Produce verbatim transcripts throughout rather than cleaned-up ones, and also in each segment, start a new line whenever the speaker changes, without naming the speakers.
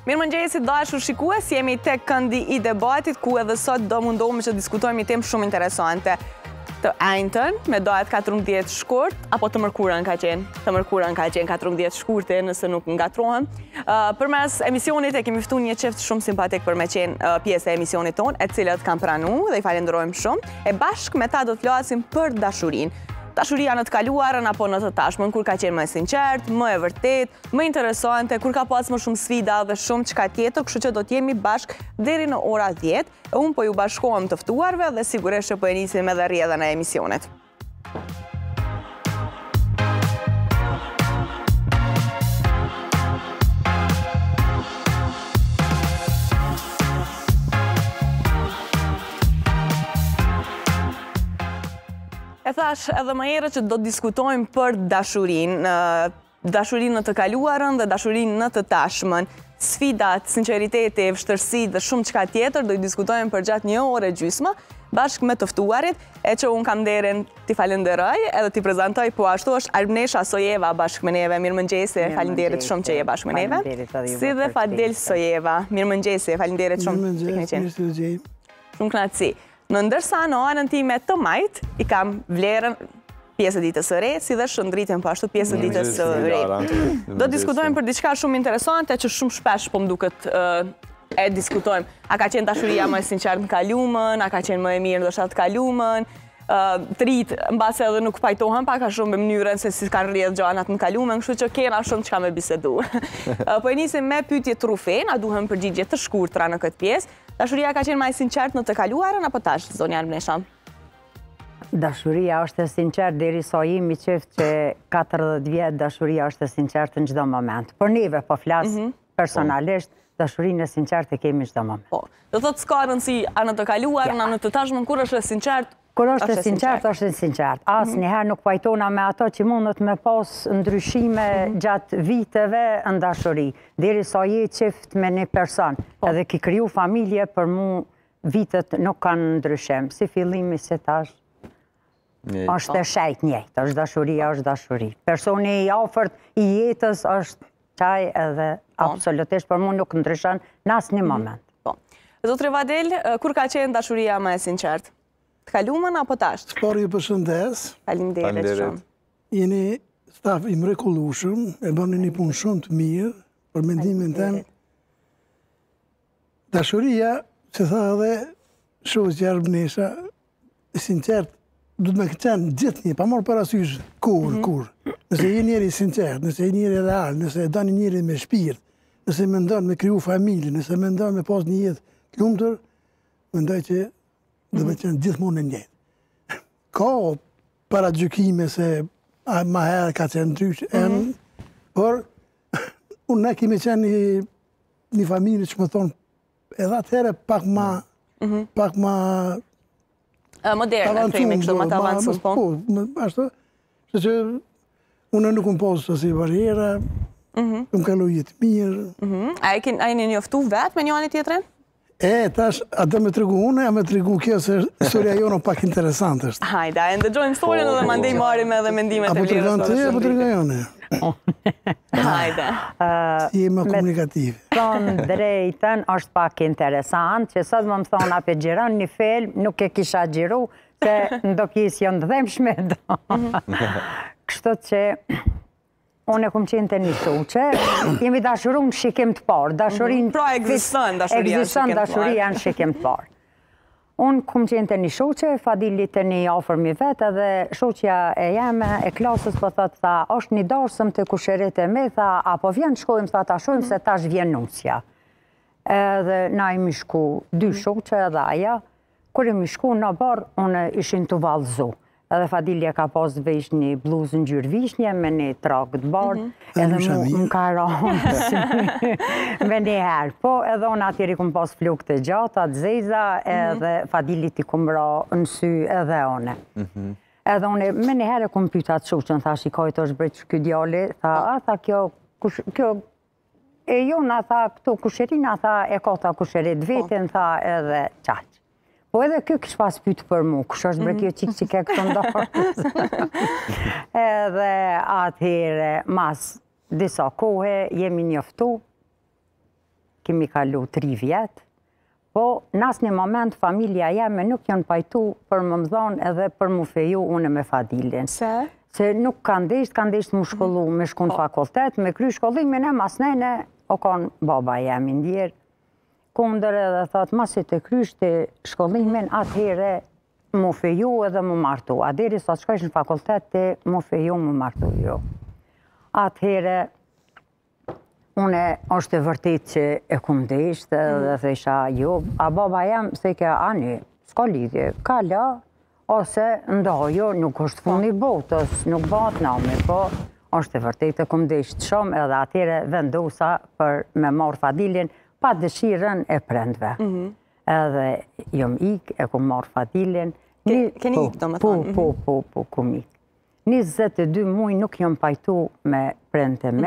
Mirëmëngjesi dashur shikues, jemi tek këndi i debatit ku edhe sot do mundohemi që diskutojmë një temë shumë interesante. Të ajntën, me dajet katërmbëdhjetë shkurt, apo të mërkurën ka qenë, të mërkurën ka qenë katërmbëdhjetë shkurte, nëse nuk ngatrohem. Uh, përmes emisionit e kemi ftuar një çift shumë simpatik për me qenë uh, pjesë e emisionit tonë, e cilët kanë pranuar dhe i falenderojmë shumë. E bashkë me ta do të flasim për dashurinë. Dashuria në të kaluarën apo në të tashmen, kur ka qenë më e sinqert, më e vërtet, më interesante, kur ka pas më shumë sfida dhe shumë çka tjetër, kështu që do të jemi bashk deri në ora dhjetë. E unë po ju bashkohem të ftuarve dhe sigurisht që po e nisim edhe rrjedhën e emisionit. E thash edhe më herët që do të diskutojmë për dashurinë, dashurinë në të kaluarën dhe dashurinë në të tashmen. Sfidat, sinqeriteti, vështirësitë dhe shumë çka tjetër do i diskutojmë për gjatë një ore gjysmë bashkë me të ftuarit, e që unë kam nderin t'i falenderoj edhe t'i prezantoj, po ashtu është Armnesha Sojeva bashkë me neve. Mirëmëngjesi, falenderit shumë që je bashkë me neve. Si dhe Fadel Sojeva. Mirëmëngjesi, falenderit shumë që keni qenë. Shumë kënaqësi. Në ndërsa në anën time të majt, i kam vlerën pjesë ditës së re, si dhe shëndritjen po ashtu pjesë ditës së re. Do diskutojmë për diçka shumë interesante që shumë shpesh po m'duket e diskutojmë. A ka qenë dashuria më e sinqertë në kalumën, a ka qenë më e mirë ndoshta të kalumën, të rit mbase edhe nuk pajtohen pak a shumë me mënyrën se si kanë rrjedhë gjanat në kalumën, kështu që kena shumë çka me bisedu. Po e nisim me pyetje trufe, na duhen përgjigje të shkurtra në këtë pjesë. Dashuria ka qenë më e sinqertë në të kaluarën apo tash, zonja Armnesha?
Dashuria është e sinqertë derisa jemi qeft që katërdhjetë vjet dashuria është e sinqertë në çdo moment. Por neve po flas personalisht, dashurinë e sinqertë e kemi çdo moment. Po.
Do thotë s'ka rëndësi a në të kaluarën, a në të tashmen, kur është e sinqertë?
Kur është e sinqertë, është e sinqertë. Asnjëherë nuk pajtona me ato që mundet me pas ndryshime gjatë viteve në dashuri. Derisa je qift me një person, edhe ki kriju familje, për mu vitet nuk kanë ndryshim. Si fillimi, si tash, është e shejt njëjtë, është dashuria, është dashuri. Personi i afërt i jetës është qaj edhe absolutisht për mu nuk ndryshon në asnjë moment.
Zotri Vadel, kur ka qenë dashuria më e sinqertë? Të kalumën apo tash?
Por ju përshëndes.
Faleminderit shumë.
Jeni staf i mrekullueshëm, e bëni një punë shumë të mirë, për mendimin tim. Dashuria, që tha edhe shoqja Armnesha, e sinqert, du të me qenë gjithë një, pa morë parasysh kur, kur. Nëse je njeri sinqert, nëse je njeri real, nëse e dani njeri me shpirt, nëse mendon me kriju familje, nëse mendon me pas një jetë të lumtur, mendoj që dhe me qenë gjithmonë në njëtë. Ka para gjykime se ma herë ka qenë ndryshë, por unë ne kemi qenë një familje që më thonë, edhe atëhere pak ma pak ma
moderne, themi kështu, ma të avancus, po?
Po, ashtu, që që unë nuk më posë si barjera, më kalu jetë mirë.
A e një njoftu vetë me një anë tjetërin?
E, tash, atë me tregu une, a me tregu kjo, se historia jonë pak interesant është.
Hajda, e ndëgjojmë historien dhe mandej marim edhe mendimet e vlerës.
Apo tregon të e, apo tregu jone?
Hajda.
Si e më komunikativ.
Me thonë drejten është pak interesant, që sot më më thonë ape gjiron një film, nuk e kisha gjiru, se ndo pjesë janë dhemshme do. Kështu që unë e kumë qenë të një shoqe, jemi dashurum në shikim të parë.
Pra egziston
dashuria në shikim të parë. Unë kumë qenë të një shoqe, Fadili të një afërmi vetë, edhe shoqja e jeme, e klasës, po thëtë, tha, është një darsëm të kusherit e me, tha, apo vjen shkojmë, tha, ta shojmë, se tash vjen nusja. Edhe na imi shku dy shoqe edhe aja, kur imi shku në barë, unë ishin të valëzu. Edhe Fadilja ka pas vesh një bluzë në gjyrë vishnje me një trakë të bardë, edhe mu më ka ronë me një herë. Po, edhe unë atyri kumë pas flukë të gjata, të zeza, edhe Fadili ti kumë ra në sy edhe one. Edhe unë me një herë kumë pyta të shuqën, tha shikaj të është brejtë kjo djali, tha, a, tha, kjo, e jonë, tha, këto kusherina, tha, e ka ta kusherit vetin, tha, edhe qaqë. Po edhe kjo kështë pas pytë për mu, kështë është bre kjo qikë që ke këtë ndarës. Edhe atëhere, mas disa kohë, jemi njoftu, kemi kalu tri vjetë, po në asnjë moment familja jeme nuk janë pajtu për më më thonë edhe për më feju une me Fadilin.
Se?
Se nuk kanë desht, kanë desht më shkollu, me shku në fakultet, me kry shkollimin e mas nene, o kanë baba jemi ndjerë. Kondër edhe thot, masit e kryshti shkollimin, atëhere më feju edhe më martu. A deri sa të shkojsh në fakultet të më feju më martu jo. Atëhere, une është e vërtet që e kum desht dhe thesha jo, a baba jam se ke ani, s'ka lidhje, ka la, ose ndojo, nuk është fundi botës, nuk bat nami, po është e vërtet e kum desht shumë edhe atëhere vendosa për me marrë Fadilin pa dëshirën e prendve. Edhe jom ik, e kum marrë Fadilin.
Keni ik, do më thonë?
Po, po, po, kum ik. njëzet e dy muj nuk jom pajtu me prendë me,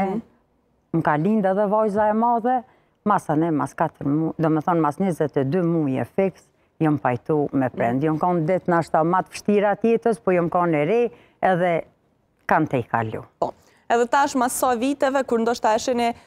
më ka linda dhe vajza e madhe, masa ne, mas katër muj, do më thonë mas njëzet e dy muj e fix, jom pajtu me prendë. Jom kanë ditë në ashta matë fështira tjetës, po jom kanë e re, edhe kanë te i kalu.
Po, edhe tash mas sa viteve, kur ndoshta eshe ne,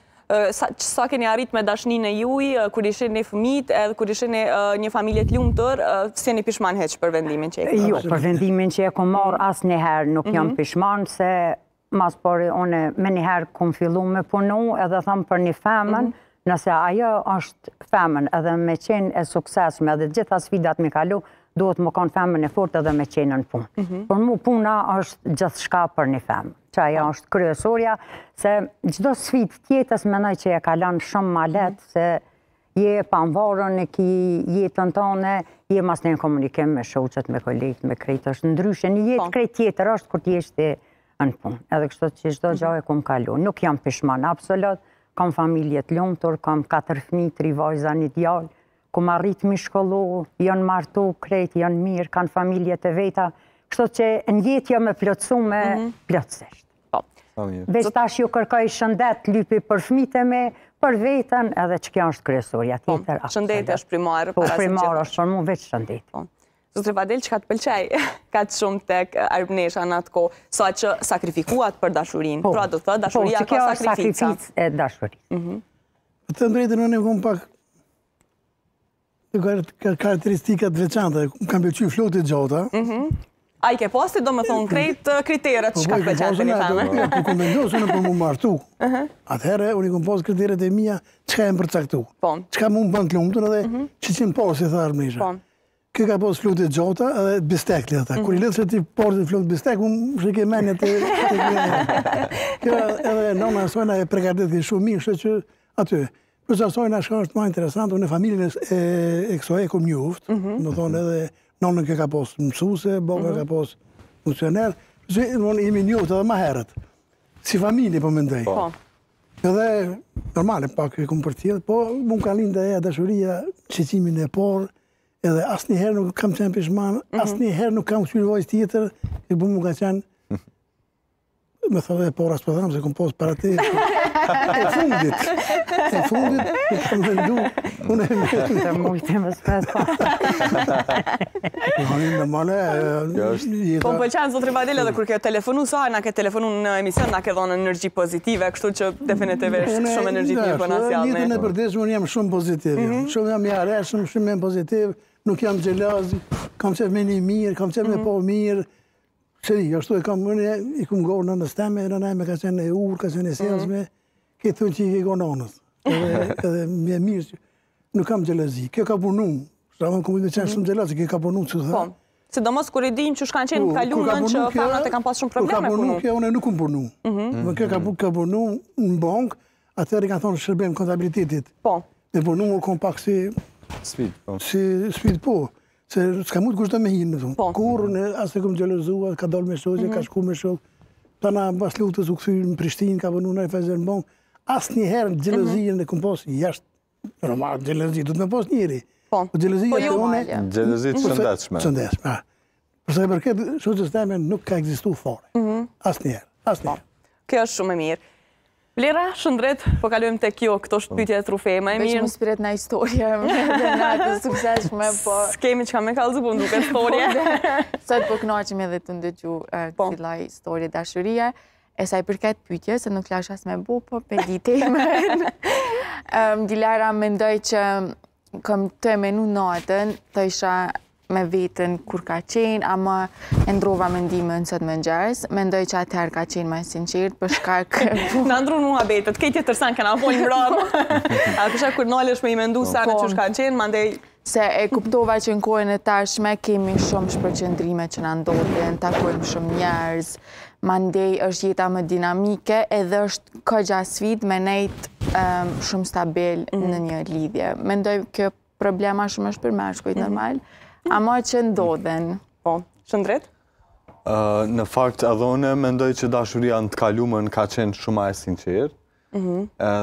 sa keni arrit me dashnin e juj, kur ishin një fëmijët, edhe kur ishin një familje të lumtur, si jeni pishman heq për vendimin që e këtë?
Jo, për vendimin që e kom marrë asë njëherë nuk jam pishman, se mas pari one me njëherë kom fillu me punu, edhe thamë për një femën, nëse ajo është femën edhe me qenë e suksesme, edhe gjitha sfidat me kalu, duhet më kanë femën e fort edhe me qenë në punë. Por mu puna është gjithë shka për një femë, që ajo është kryesorja, se gjdo sfit tjetës menoj që e kalan shumë ma letë, se je panvarën e ki jetën tone, je mas në komunikim me shoqet, me kolegët, me krejtë, është ndryshe, një jetë krejtë tjetër është kur t'jeshti në punë. Edhe kështu që gjdo gjë e kum kalu. Nuk jam pishman absolut, kam familjet lumtur, kam katër fëmijë, tri vajza, një djalë, kum arrit mi shkollu, janë martu, krejtë, janë mirë, kanë familjet e veta, kështu që në jetë jam e plotësu me plotësisht. Veç tash ju kërkoj shëndet, lypi për fëmijët e me, për vetën, edhe që kjo është kryesorja tjetër.
Shëndet është primarë.
Po, primarë është për mu, veç shëndet.
Zotri Fadil, që ka të pëlqej, ka të shumë tek Arbnesha në atë ko, sa që sakrifikuat për dashurin, pra do të thë, dashuria ka sakrifica.
Po, që kjo është sakrific e dashurin.
Të ndrejtën, unë e kom pak karakteristikat veçanta, kam pëlqy flotit gjota.
A i ke posti, do më thonë, krejt kriteret që ka të pëlqet për një feme?
Po, kom vendosë, unë për mu martu. Atëherë, unë i kom posë kriteret e mija, qëka e më përcaktu. Qëka mu më bënd të lumëtën edhe që që në posë, i tha Arbnesha. Kë ka posë flotit gjota edhe bistek, le ata. Kur i letë se ti porë të flotit bistek, unë shike menje të kjo edhe nona sojna e prekardetit shumë mirë, shë që aty. Plus asojna shka është ma interesant, unë e familjen e kësoj e kom njoft, më thonë edhe nonën ke ka posë mësuse, boga ka posë funksioner, që unë imi njoft edhe ma herët, si familje po më ndej. Edhe normale pak e kom për tjetë, po më ka linda e dashuria, qëqimin e porë, edhe asë njëherë nuk kam qenë pishman, asë njëherë nuk kam qyrë vojës tjetër, e bu mu ka qenë, me thë dhe por asë për dhamë, se kom posë para te, e fundit, e fundit, e kam vendu, unë e me...
Të mujtë më spes pa.
Në male...
Po më pëlqenë, Zotri Fadil, edhe kur ke telefonu, sa na ke telefonu në emision, na ke dhonë energji pozitive, kështu që definitivisht shumë energji të një për nasjallë me.
Njëtën e përdeshë, unë jam shumë pozitiv, shumë jam i areshëm, shumë jam pozitiv, nuk jam gjelaz, kam qef me një mirë, kam qef me po mirë, që di, ashtu e kam mëne, i kum gorë në në steme, në nëjme ka qenë e urë, ka qenë e selsme, ke thunë që i ke gorë nënës, edhe me mirë, nuk kam gjelazi, kjo ka punu, shravën kom i me qenë shumë gjelazi, kjo ka punu, që thë.
Si do mos kur i dim që shkanë qenë kalunën që femrat e kam pas shumë probleme punu.
Kjo une nuk kum punu, kjo ka punu në bankë, atëherë i kanë thonë shërbim kontabilitetit, dhe punu më kom pak si...
Sfid, po.
Si sfid, po. Se s'ka mund kushtë me hinë, në thunë. Kur, asë e kom gjelëzua, ka dollë me shoqe, ka shku me shoqe. Ta na bas lutës u këthy në Prishtinë, ka vënu në e fejzër në bankë. Asë njëherë gjelëzijën e kom posë jashtë. Normal, gjelëzijë, du të me posë njëri.
Po,
gjelëzijë
ju
une...
Gjelëzijë të shëndetshme.
Shëndetshme, përsa e përket shoqës teme nuk ka egzistu fare. Asë njëherë, asë njëherë.
Kjo është shumë e mirë. Vlera, shëndret, po kalujmë të kjo këto shpytje e trufeme.
Veç më spiret në historie, dhe në atë sukseshme, po...
S'kemi që ka me kalëzë, po nduke historie.
Sot po knaqim edhe të ndëgju cila historie dashurie. E sa i përket pyetje, se nuk lash as me bu, po pe di temën. um, Dilara mendoj që kam të menu natën, të isha me vetën kur ka qenë, ama e ndrova mendimin sot mëngjes. Mendoj që atëherë ka qenë më sinqert për shkak
Na ndru mua betet, këtë tjetër san kanë folë mbrapa. A për shkak kur nalesh me i mendu sa në çush kanë qenë, mandej
se e kuptova që në kohën e tashme kemi shumë shpërqendrime që na ndodhin, takojmë shumë njerëz, mandej është jeta më dinamike edhe është kogja sfidë me nejt um, shumë stabil mm. në një lidhje. Mendoj kjo problema shumë është për mashkujt mm. normal, ama që ndodhen.
Po, Shëndret?
Uh, në fakt, edhe unë mendoj që dashuria në të kaluamën ka qenë shumë e sinqertë. Mm -hmm.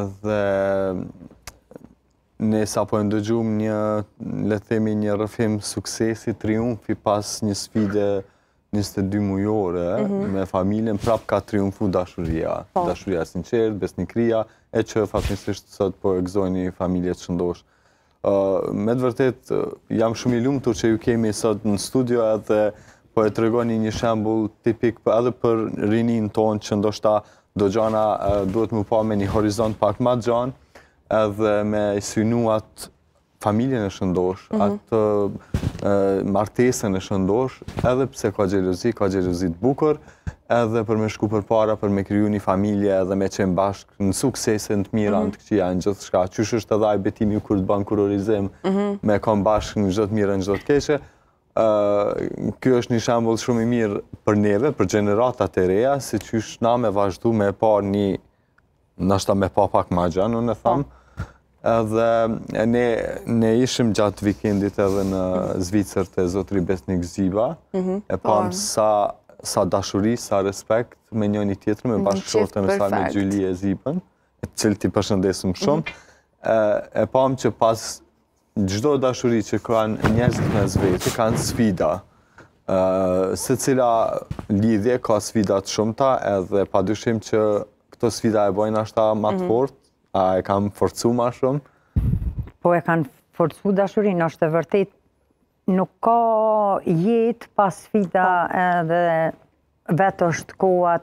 Edhe ne sa po ndëgjum një, le të themi, një rrëfim suksesi, triumfi pas një sfide njëzet e dy mujore mm -hmm. me familjen, prap ka triumfu dashuria. Po. Dashuria sinqertë, besnikëria, e që fatmirësisht sot po e gëzojnë familje të shëndosh. Uh, me të vërtet, uh, jam shumë i lumtur që ju kemi sot në studio edhe po e tregoni një shembull tipik edhe për rinin tonë që ndoshta do gjana uh, duhet më pa me një horizont pak ma gjanë edhe me synuat familjen e shëndosh, mm -hmm. atë uh, martesën e shëndosh, edhe pse ka xhelozi, ka xhelozi të bukur, edhe për me shku për para, për me kriju një familje edhe me qenë bashkë në suksese të mira, në të këqija, në gjithë shka. Qysh është edhe ai betimi kur të banë kurorizim, mm -hmm. me kom bashkë në gjithë mirë, në gjithë keqe. Uh, kjo është një shembull shumë i mirë për neve, për gjeneratat e reja, si qysh na me vazhdu me pa një, nashta me pa pak ma gjanë, unë e thamë. Edhe ne, ne ishim gjatë vikendit edhe në Zvicër të zotri Besnik Ziba, mm -hmm. e pam sa sa dashuri, sa respekt me njëni tjetër, me bashkëshortën e saj me Gjyli e Zipën, e cilë ti përshëndesëm shumë. Mm -hmm. e, e pam që pas çdo dashuri që kanë njerëzit me zveti, kanë sfida. Uh, se cila lidhje ka sfidat shumëta, edhe padyshim që këto sfida e bojnë ashta ma të fort, a e kam forcu ma shumë?
Po e kanë forcu dashurin, është e vërtet. Nuk ka jetë pas sfida edhe vetë është koha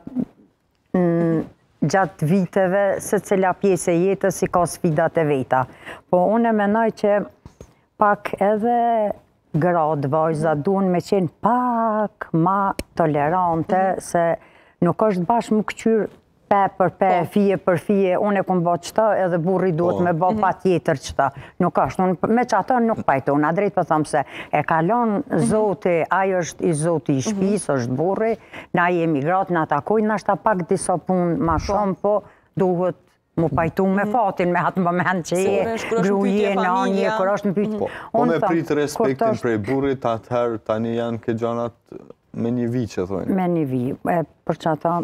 gjatë viteve se cila pjesë e jetës i ka sfidat e veta. Po unë e menoj që pak edhe gradë vajza duhen me qenë pak ma tolerante se nuk është bashkë më këqyrë pe për pe, fije për fije, unë e kom bë qëta edhe burri duhet me bë pa tjetër qëta. Nuk është, me që ato nuk pajto, unë adrejt për thamë se e kalon zoti, ajo është i zoti i shpis, është burri, na jemi gratë, na takojnë, na shta pak disa punë ma shumë, po duhet mu pajtu me fatin, me atë moment që je gruje, nanje, kër është në pyetje.
Po me pritë respektin prej burrit, atëherë tani janë këtë gjanat me një vi që thojnë.
Me një vi, për që ata...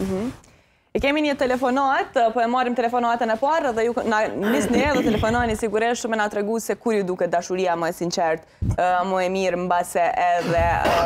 E kemi një telefonat, po e marim telefonatën e parë dhe ju nisni edhe telefonani sigurisht shumë e nga tregu se kur ju duke dashuria më e sinqert, më e mirë mbase edhe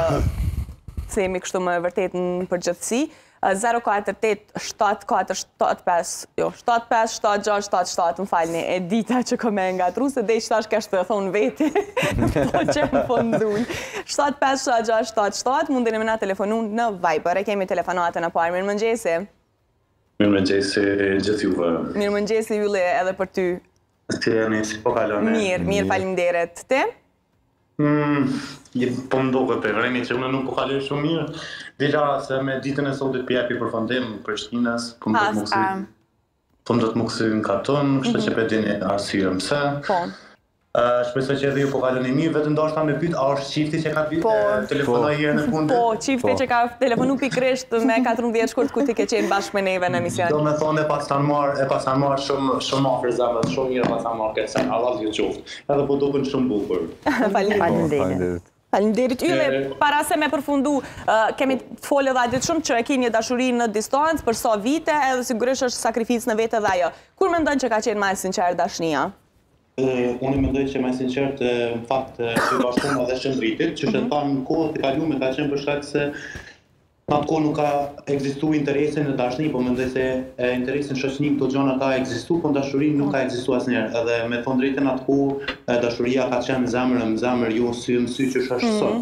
se jemi kështu më vërtet në përgjithësi. zero katër tetë shtatë katër shtatë pesë, jo, shtatë pesë shtatë gjashtë shtatë shtatë, më falni, e dita që ko me nga tru, se dhe që tash kështë të thonë veti, po që më fondull. shtatë pesë shtatë gjashtë shtatë shtatë, mundin e me na telefonu në Viber, e kemi telefonatën e parë, mirë mëngjesi.
Mirë mëngjesi gjithë juve.
Mirë mëngjesi Juli edhe për ty.
Si e një, si po kalone?
Mirë, mirë falimderet. Ti?
Mm, po më doke për vremi që unë nuk po kaloj shumë mirë. Dila se me ditën e sotit pjepi për fondim për Shkinës, po më do të më kësy. Po më do të më kësy në katon, kështë që për dini arsye mëse. Po. Shpresoj që edhe ju po kaloni mirë, vetëm ndoshta me pyet, a është çifti që ka telefonoi herë në fund?
Po, çifti që ka telefonu pikërisht me katërmbëdhjetë shkurt ku ti ke qenë bashkë me neve në emision.
Do me thonë e pasan marë, e pasan marë shumë shumë afër zemrës, shumë mirë pasan marë këtë sen, Allah ju qoftë. Edhe po duken shumë bukur.
Faleminderit.
Faleminderit. Yle, para se me përfundu, kemi folë edhe ditë shumë që e ki një dashuri në distancë për sa vite, edhe sigurisht është sakrificë në vete dhe ajo. Kur mendon që ka qenë më e sinqertë dashnia?
Unë mendoj që më sinqert në fakt që bashkëpuna dhe shëndritit, që që thamë në kohët e kalume ka qenë për shkak se në atë kohë nuk ka ekzistu interesin në dashni, po mendoj se interesin shoqënim këto gjona ka ekzistu, po dashurin nuk ka ekzistu asnjëherë. Edhe me thonë drejtën atë kohë dashuria ka qenë zemër në zemër, jo sy në sy që është sot.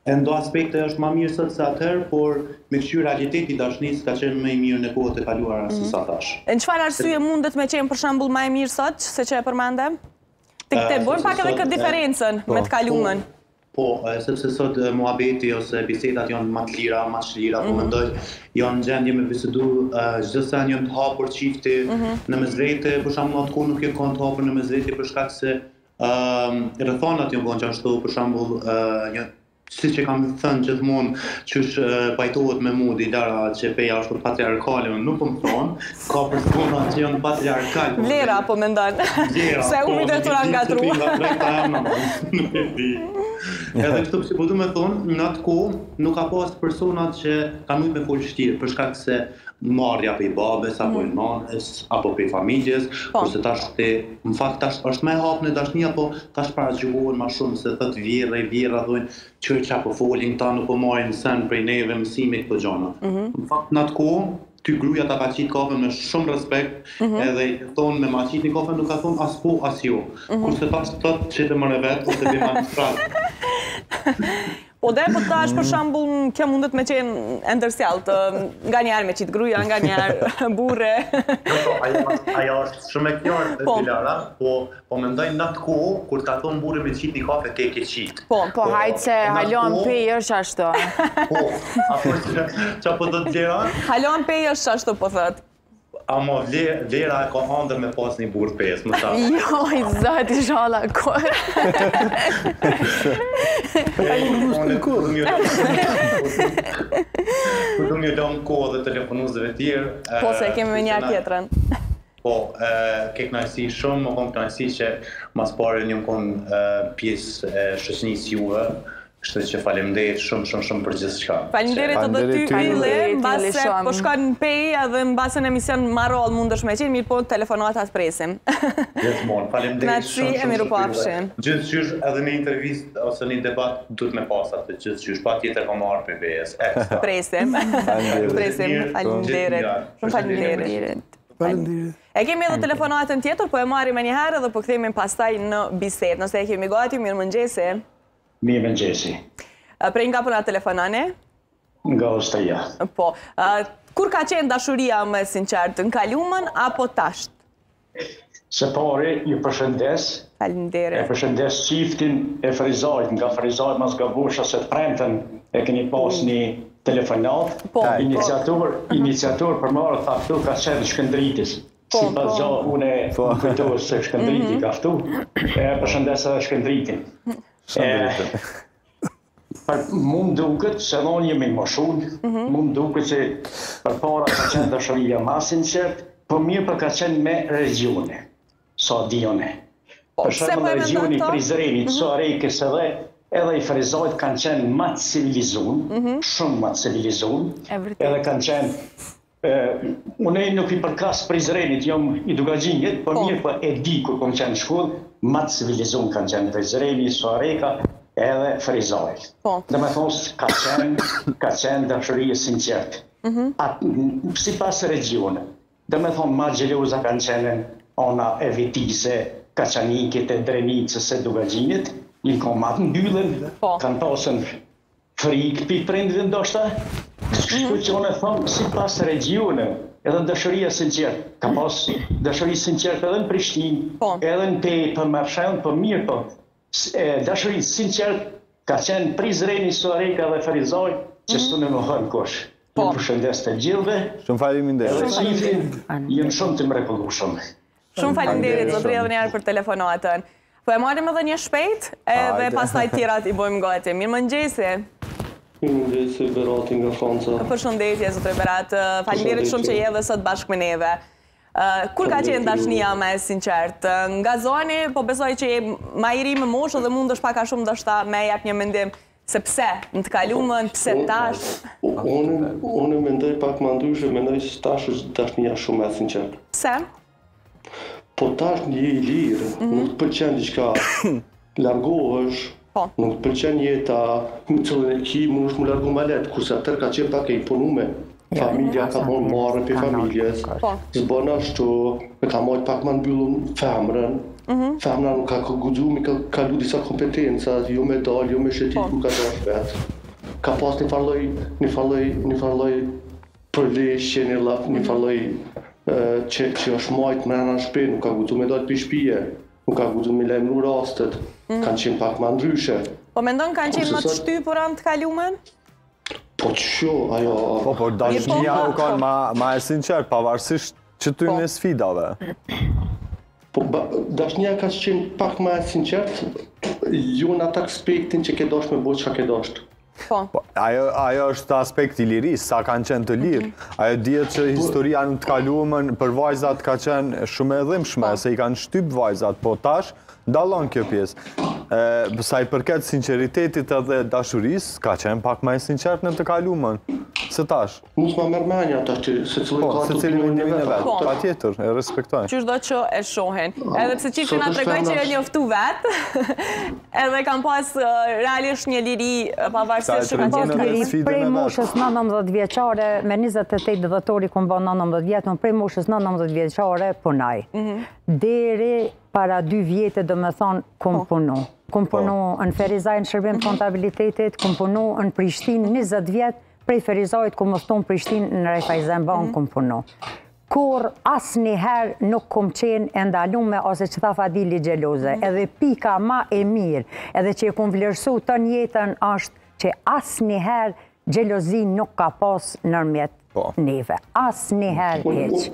E ndo aspekte është ma mirë sot se atëherë, por me këshy realiteti dashurisë ka qenë më i mirë në kohët e kaluara se sa tash.
Në çfarë arsye mundet me qenë për shembull më e mirë sot se që e përmendem? Të këtë bojmë pak edhe këtë diferencën me të kaluamën.
Po, sepse sot muhabeti ose bisedat janë më të lira, më të shlira, po mendoj janë gjendje me bisedu çdo sa janë të hapur çifti në mesdrejtë, për shembull atë ku nuk e kanë të hapur në mesdrejtë për shkak se rrethonat janë vonë ashtu, për shembull siç e kam thënë gjithmonë, qysh pajtohet me mua Dilara që peja është patriarkale, unë nuk po më thonë, ka persona që janë patriarkale.
Vlera po mendon. Se u mi detyra ngatru.
Nuk e di. Edhe kështu që po du me thonë, në atë kohë nuk ka pas personat që kanë ujtë me folë shtirë, për shkak se marrja për i babes, apo i nanës, apo për i familjes, kurse tash të, në fakt tash është me hapë në dashnia, po tash para gjuhohen ma shumë se thët vjera i vjera dhojnë, që që apo folin ta nuk po marrin sen prej neve mësimit për gjana. Në fakt në atë kohë, ty gruja ta ka qitë kafe me shumë respekt, edhe i thonë me ma qitë një kafe nuk ka thonë as po as jo, kurse tash të të që të mëre vetë, ose të bima në stratë.
Po dhe po tash për shembull kjo mundet me qenë ndërsjallët, nga njerë me qitë gruja, nga njerë burre.
Ajo është shumë e qartë e Dilara, po mendoj në atë kohë, kur ta thonë burre me qitë një kafe, te ke qitë.
Po, po hajtë se halon pej është ashtu.
Po, apo që po të të gjera?
Halon pej është ashtu po thëtë.
Amo Vlera e ka andër me pas një burë pes, më ta.
Jo, i zëti shala, kërë.
Kur du një lëmë kohë dhe telefonuzëve tjerë.
Po, se kemi me njerë tjetërën.
Po, ke knajsi shumë, më kom knajsi që mas pare një më konë pjesë e shëqnisë juve. Kështu që faleminderit shumë shumë shumë për gjithë shka.
Faleminderit edhe ty Yle, mbase po shkon në pej edhe mbase në emision marrall mundesh me qenë, mirë po telefonatat presim.
Gjithmonë, faleminderit shumë shumë.
E miru po afshin.
Gjithë qysh edhe në intervistë ose një debat duhet me pas atë gjithë qysh, pa tjetër ka marrë për B S.
Presim. Presim, faleminderit. Shumë faleminderit.
Faleminderit.
E kemi edhe telefonatën tjetër, po e marrim me një herë dhe po kthehemi pastaj në bisedë. Nëse e kemi gati, mirëmëngjesi.
Mirë mëngjesi.
Prej nga përna telefonane?
Nga Ostria.
Po. Kur ka qenë dashuria më sinqertë, në kaluamën apo tasht?
Së pari, ju përshëndes.
Faleminderit.
E përshëndes qiftin e Frizajt, nga Frizajt mas gabusha se të premten e keni pas një telefonat.
Po.
Iniciator, iniciator për marë tha këtu ka qenë Shkëndritis. Si pas gjo, une kujtohë se Shkëndriti ka këtu. E përshëndes edhe Shkëndritin. Mund duket që në jemi më shumë, mund duket që për para ka qenë dashuria ma sinqert, për mirë për ka qenë me regjone, sa dione. Për shumë në regjoni Prizrenit, sa rejkës edhe, edhe i Frizajt kanë qenë ma të civilizun, shumë ma të civilizun, edhe kanë qenë, unë nuk i përkas Prizrenit, jam i Dugagjinjit, për mirë për e di kur kom qenë shkull, ma të civilizun kanë qenë Prizreni, Suareka, edhe Frizajt. Dhe me thonë, ka qenë, ka qenë dashurie sinqert. Si pas regione, dhe me thonë, ma gjeloza kanë qenë ona e Vitise, Kaçanikit, e Drenicës, e Dugagjinit, i kanë matë mbyllën, kanë pasën frikë për i prindve ndoshta. Kështu që unë e thonë, si pas regione, edhe dashuria sinqert, ka pas dashuria sinqert edhe në Prishtinë, edhe në Pej, për Marshen, për mirë, për dashuria sinqert ka qenë Prizreni, Suareka dhe Frizaj, që s'tu në më hënë kosh. Në përshëndes të gjithve, edhe qiftin, jenë shumë të mrekullueshëm.
Shumë faleminderit, zotëri edhe njerë për telefonatën. Po e marrim edhe një shpejt, edhe pastaj tjerat i bojmë gati. Mirëmëngjesi.
Mirëmëngjesi, Berati nga Franca.
Përshëndetje, zotëri Berat. Faleminderit shumë që je edhe sot bashkë me neve. Kur ka qenë dashnia me sinqertë? Nga zoni, po besoj që je ma i ri me moshë dhe mund është paka shumë dështa me jap një mendim se pse në të kaluamën, pse tash?
Unë mendoj pak më ndryshe, mendoj se tash është dashnia shumë e sinqertë.
Pse?
Po tash një i lirë, nuk të pëlqen diçka largohesh, nuk të pëlqen jeta, më cëllën e ki, më është më largu ma letë, kurse atër ka qenë pak e imponume. Familja ka thonë marrë për familjes, zbën ashtu, me ka mojtë pak më nëbyllun femrën, Femna nuk ka guxu mi ka kalu disa kompetenca, jo me dal, jo me shetit ku ka dash vetë. Ka pas një farloj, një farloj, një farloj përleshje, një laf, një farloj që që është majtë mrena në shpe, nuk ka guxu me dal për shpije, nuk ka guxu me lajmëru rastet, kanë qenë pak ma ndryshe.
Po mendon kanë qenë më të shtypura në të kalumen?
Po që, ajo...
Po, po, dashnia u kanë ma e sinqert, pavarësisht që ty në sfidave.
Po, dashnia ka qenë pak ma e sinqert, ju në atë aspektin që ke dosh me bo që ka ke dosh.
Ajo është aspekt i liris, sa kanë qenë të lirë. Ajo djetë që historia në të kalumen për vajzat ka qenë shumë e dhimshme, se i kanë shtyp vajzat, po tash ndallon kjo pjesë. Sa i përket sinceritetit edhe dashuris, ka qenë pak ma e sinqert në të kalumen, se tash.
Mus ma mërë menja tash që se cilë ka të opinion një vetë.
Pa tjetër, e respektojnë.
Qysh do që e shohen. Edhe pse qifti nga të regoj që e njoftu vetë, edhe kam pas realisht një liri pavarësisht që ka qenë të liri.
Prej moshës nëntëmbëdhjetë vjeçare, me njëzet e tetë dhëtori ku më bën nëntëmbëdhjetë vjetë, prej moshës nëntëmbëdhjetë vjeçare punaj. Deri para dy vjetë do me thonë kum punu. Kum punu në Ferizaj në shërbim të kontabilitetit, kum punu në Prishtinë njëzet vjetë, prej Ferizajt ku më thonë Prishtinë në Raiffeisen Bank kum punu. Kur asë njëherë nuk kum qenë e ndalume, ose që tha Fadili gjeloze, edhe pika ma e mirë, edhe që e kum vlerësu të njetën është që asë njëherë gjelozi nuk ka pas nërmjet neve. Asë njëherë heqë.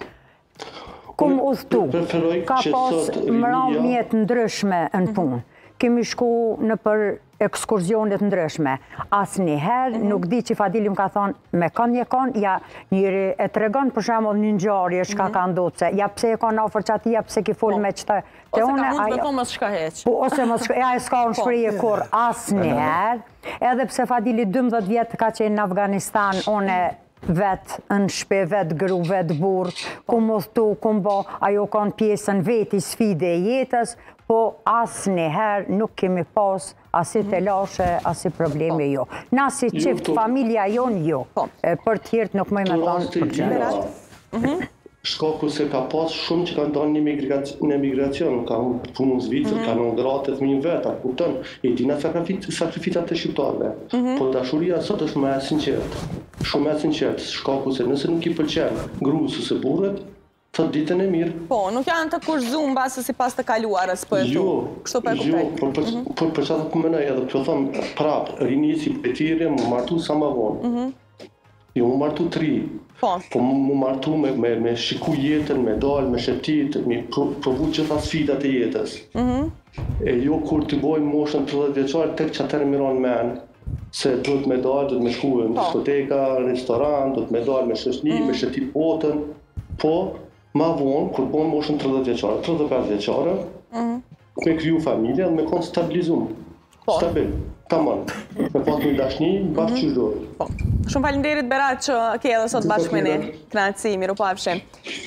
Kum udhtu, ka pas mramjet ndryshme në punë. Kemi shku në për ekskurzionet ndryshme. Asë njëherë, nuk di që Fadili më ka thonë, me kanë një kanë, ja njëri e të regon për shemull një nxarje shka ka ndodhë se, ja pse e ka në ofër që ati, ja pse ki full me qëta.
Ose ka mund të thonë më shka heqë.
Ose më shka, ja e s'ka në shprije kur asë njëherë, edhe pse Fadili dëmbëdhjetë vjetë ka qenë në Afganistan, one vetë në shpe, vetë gru, vetë burë, ku më thtu, ku më bo, ajo kanë pjesën veti sfide e jetës, po asë njëherë nuk kemi pas asi të lashe, asi probleme jo. Nasi qift, familja jonë jo, për tjertë nuk mëjme thonë për qënë.
Shkaku se ka pas shumë që kanë dalë në emigracion, kanë punu në Zvicër, kanë në gratë të minë vetë, kuptën, e dina sakrificat të shqiptarve. Po dashuria sot është më e sinqertë, shumë e sinqertë, shkaku se nëse nuk i pëlqenë grusës e burët, thot ditën e mirë.
Po, nuk janë të kurzum basë si pas të kaluarës, po e tu. Kështu për e kuptaj.
Jo, për që të pëmënaj edhe të thëmë prapë, rinjësi për tjere më martu sa ma vonë. Jo, më martu tri. Po, më martu me shiku jetën, me dalë, me shetit, me provu gjitha sfidat e jetës. E jo, kur të bojmë moshën tridhjetë vjeçare, tek që atërë miron menë, se do të me dalë, do të me shku në diskoteka, në restoran, do të me dalë me shëshni, me shetit potën. Po, ma vonë, kur bojmë moshën tridhjetë vjeçare, tridhjetë e pesë vjeçare, me kryu familja dhe me konë stabilizum. Stabil, tamam. Me pas një dashni, bashkë që shdojë.
Shumë falimderit Berat që ke edhe sot bashkë me ne. Knatësi, miru pafshe.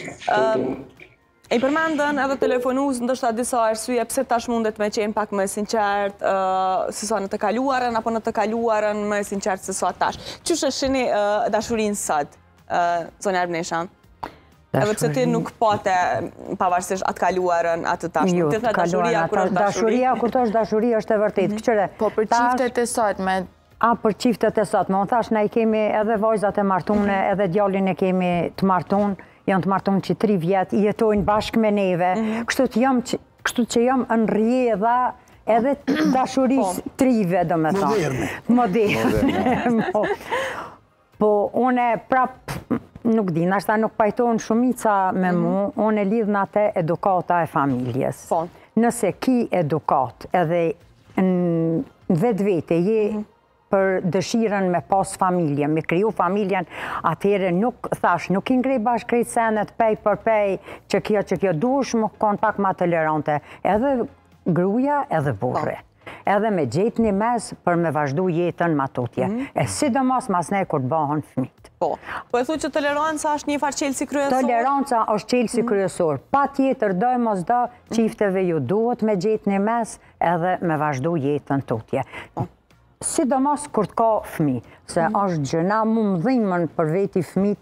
E përmendën edhe telefonuz, ndështë a disa arsye, pse tash mundet me qenë pak më sinqert, se sa në të kaluarën, apo në të kaluarën më sinqert se sa tash. Qështë është shini dashurinë sot, Zonja Arbnesha? Edhe pse ti nuk pate pavarësisht atë kaluarën, atë tash.
Jo, të kaluarën, dashuria, kur të është dashuria është e vërtet.
Po për qiftet e sot me...
A, për qiftet e sot, me unë thash, ne i kemi edhe vajzat e martune, edhe djallin e kemi të martun, janë të martun që tri vjetë, jetojnë bashkë me neve, kështu që jam në rjedha edhe dashuris trive, do me thash. Moderne. Moderne. Po, une prapë, nuk di, nashta nuk pajtojnë shumica me mu, unë e lidhë në atë edukata e familjes. Nëse ki edukat edhe në vetë vete je për dëshiren me pas familje, me kriju familjen, atyre nuk, thash, nuk i ngrej bashkë krejtë senet pej për pej, që kjo që kjo dush më konë pak ma tolerante, edhe gruja edhe burre. Edhe me gjetë një mes për me vazhdu jetën matutje. E sidomos mas ne kur të bahën fmit.
Po, po e thu që toleranca është një farë qelësi kryesor?
Toleranca është qelësi kryesor. Pa tjetër, doj mos do, qifteve ju duhet me gjetë një mes edhe me vazhdu jetën tutje. Sidomos kur të ka fmi, se është gjëna mu më dhimën për veti fmit,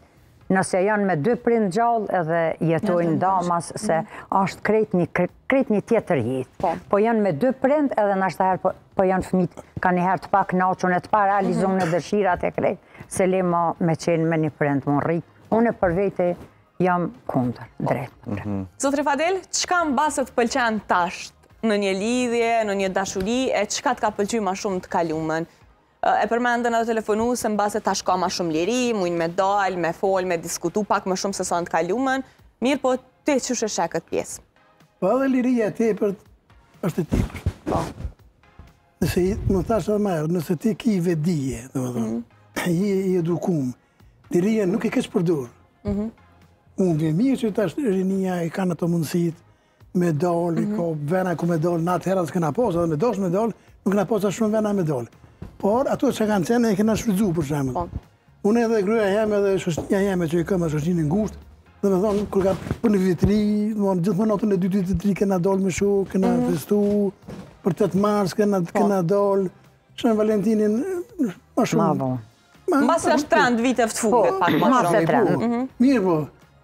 Nëse janë me dy prind gjallë edhe jetojnë damas, se është krejt një tjetër jetë. Po janë me dy prind edhe nashtaher po janë fëmijë ka njëherë të pak naqën e të paralizuar në dëshirat e krejt, se le ma me qenë me një prind më rritë. Unë për vete jam kundër, drejt.
Zotri Fadel, çka mbase të pëlqen tash në një lidhje, në një dashuri, e çka të ka pëlqyer më shumë të kaluamën? E përmendën edhe telefonu se mbase tash ka më shumë liri, mujnë me dalë, me folë, me diskutu pak më shumë se sa në të kaluamën. Mirë, po ti çu e sheh këtë pjesë?
Po edhe liria e tepërt është e tepërt. Po. Nëse më thash edhe më herë, nëse ti ke vedije, domethënë, je i edukum, liria nuk e kesh përdor. Unë vjen mirë që tash rinia e kanë ato mundësitë me dalë, ka vena ku me dalë, natë herë s'kena pas, edhe me dosh me dalë, nuk kena pas shumë vena me dalë. Por ato që kanë qenë e kena shfrytzuar për shembull. Unë edhe gruaja jeme edhe shoqënia jeme që i kam shoqërinë ngushtë, domethënë kur ka për në vitri, domethënë gjithmonë natën e dytë të tri kena dalë me shok, kena festu, për tetë mars kena kena dalë, Shën Valentinin më shumë.
Mbas është trend vite të fundit pak më shumë.
Mirë po.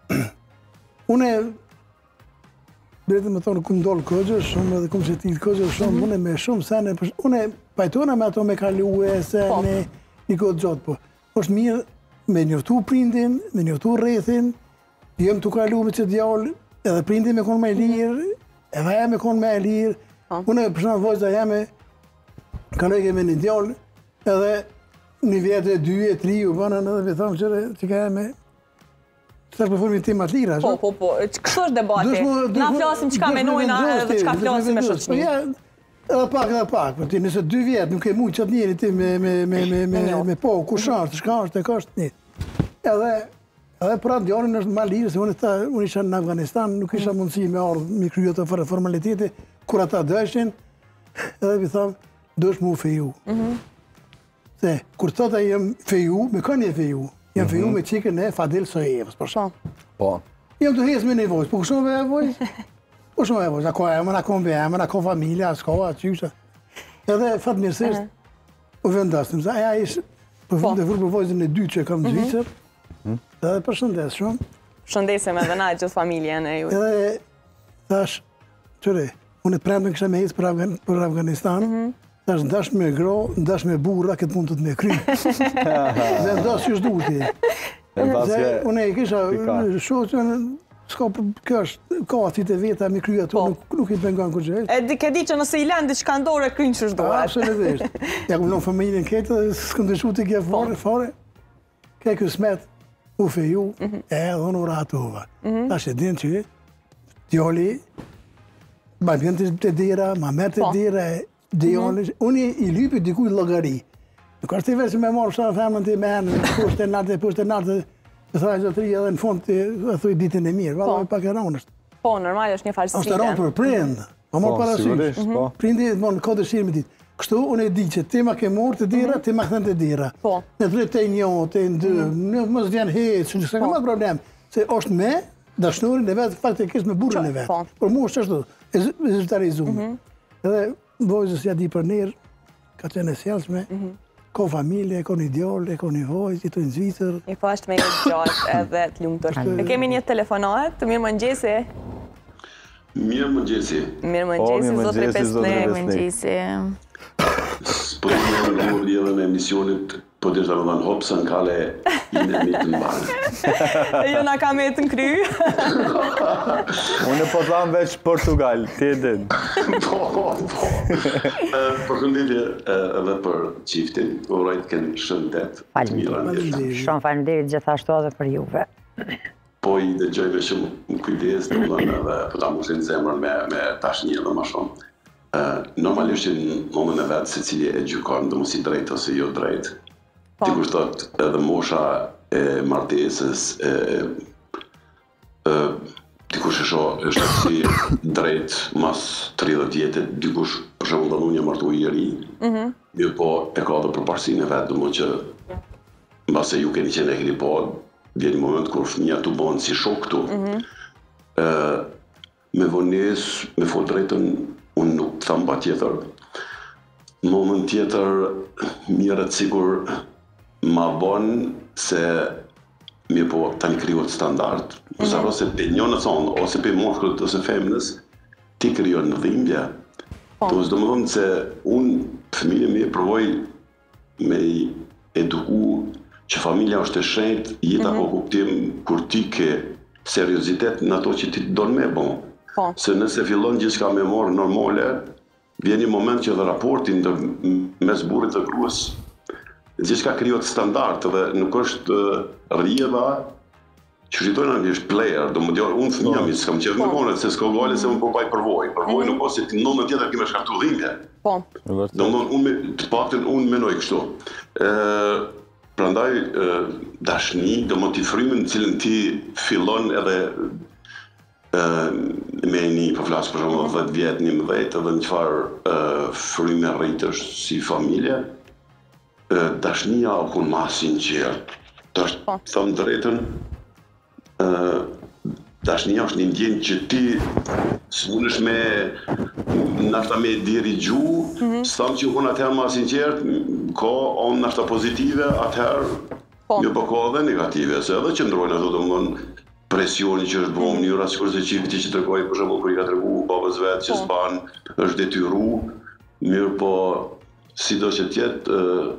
Unë Drejtë me thonë, ku ndollë këgjë shumë edhe kumë që ti këgjë shumë, unë me shumë sene, unë pajtona me ato me kaluë, sene, një këtë gjatë, po. është mirë me njërtu prindin, me njërtu rrethin, jem të kalu me që djallë, edhe prindin me konë me lirë, edhe e me konë me lirë. Unë e përshanë vojza jeme, kalojke me një djallë, edhe një vjetë e dy, e tri, u banën edhe me thamë qëre që ka jeme, Qëta është për formi tim atë lira,
Po, po, po, kështu është debati. Na flasim qëka menojna edhe qëka flasim me shoqëni.
Edhe pak, edhe pak, për ti nëse dy vjetë nuk e mujtë qatë njeri ti me po, ku shashtë, shka është, e ka është një. Edhe, edhe për atë djarën është ma lirë, se unë isha në Afganistan, nuk isha mundësi me ardhë, me kryo të formaliteti, kur ata dëshin, edhe vi thamë, dësh mu feju. Se, kur të ta jem feju, me ka një feju, Jam feju me qikën e Fadel Sojevës, për shumë.
Po.
Jam të hesë me një vojës, po kështu me e vojës? Po shumë e vojës, ako emën, ako mbe emën, ako familja, s'ka, qysha. Edhe fatë mirësisht, u vendastëm, sa aja ishë, për fund e vërë për vojëzën e dy që kam në Zvicër, edhe për shëndes shumë.
Shëndesim edhe na gjithë familjen e ju.
Edhe, thash, qëre, unë e premën kësha me hecë për Afganistan, Tash ndash me gro, ndash me burra, këtë mund të të me kry. Dhe ndash që shdu ti. Unë e kisha shoqën, s'ka kjo është, ka atit e veta me kry ato, nuk i pengon kur që
E di ke di që nëse i len diçka ndore, krynë që shdu.
Absolutisht. Ja ku në familjen këtë, s'këm të shu të kje fare, fare. Ke kjo smet, u feju, e edhe në ratova. Tash e din që, djali, ma bjën të dira, ma merë të dira, Unë i lypi dikuj logari. Nuk është të veç me marrë shtarë femën të me enë, pushtë e nartë, pushtë e nartë, të thaj zotëri edhe në fund të thuj ditën e mirë. Valla pak e rronë është.
Po, normal është një falë sfide.
është rronë për prindë, ma marrë parasysh. Prindi më në ka dëshirë me ditë. Kështu unë e di që ti ma ke morë të dira, ti ma këthen të dira. Në të të një, të ndë, në mësë vjen hecë, në s'ka problem. Se është me dashnurin e vetë, faktikisht me burën e vetë. Por mu është ashtu, e zyrtarizume. Edhe vojzës ja di për nërë, ka qenë e sjelshme, ka familje, ka një djallë, ka një vojzë, jetu në Zvicër.
I po është me një gjatë edhe të lumëtur. E kemi një telefonat, mirë më njësi.
Mirë më njësi.
Mirë më njësi, zotri Pesne.
Mirë më njësi.
Për të një në gurë lidhe me emisionit, po të të rëdhan hopë në kale, i në mitë në banë.
Jo na ka me të në kry.
Unë po thamë veç Portugal, ti e din.
Po, po. Përshëndetje edhe për qiftin, urojt kënë shëndet.
Faleminderit. Shumë faleminderit gjithashtu edhe për juve.
Po i dhe gjojve shumë në kujdes, të mëdhën edhe për ta mushin zemrën me tash një dhe ma shumë. Normalisht që në momën e vetë se cili e gjykon dhe mos i drejt ose jo drejt. Dikur thot edhe mosha e martesës, dikush e sho është si drejt mas tridhjetë vjetit, dikush për shembull dhe unë jam martu i ri, mirë po e ka dhe përparsinë e vetë, dhe më që mbase ju keni qenë e keni po, vjen një moment kur fëmija të bënë si shok këtu. Me vones, me fol drejtën, unë nuk të thamë pa tjetër. Në moment tjetër, mirët sigur ma bon se mirë po tani krijohet standard, përsa ose pe njënë thonë, ose pe moshkullit ose femnës, ti krijon në dhimbje. Do të thonë se unë, fëmijën e provoj me eduku që familja është e shenjtë, jeta ka kuptim kur ti ke seriozitet në ato që ti don me bon. Se nëse fillon gjithçka me morë normale, vjen një moment që dhe raportin mes burrit dhe gruas, gjithçka krijohet standard dhe nuk është rrjedha që shqitojnë anglisht player, do më djarë, unë fëmija mi, s'kam qëtë në konet, se s'ko gale se unë po baj përvoj. Përvoj nuk o se nëndën tjetër kime shkaktu dhimbje. Do më unë, të pakten unë menoj kështu. Prandaj, dashni, do më t'i frymin cilën ti fillon edhe me një përflasë për shumë dhjetë vjetë, një mëdhejtë, edhe në qëfar fryme rritësh si familje, dashnia o kun ma sinqert. Thëmë drejtën, dashnia është një ndjenjë që ti s'munësh me nashta me dirigju, s'thamë që kun atëherë ma sinqert, ka onë nashta pozitive, atëherë një përko edhe negative, se edhe që ndrojnë ato të mënë presioni që është bëmë njëra, sikur se qifti që të kojë, për shumë, kër i ka të regu babës vetë që s'ban, është detyru, mirë po, si do që tjetë,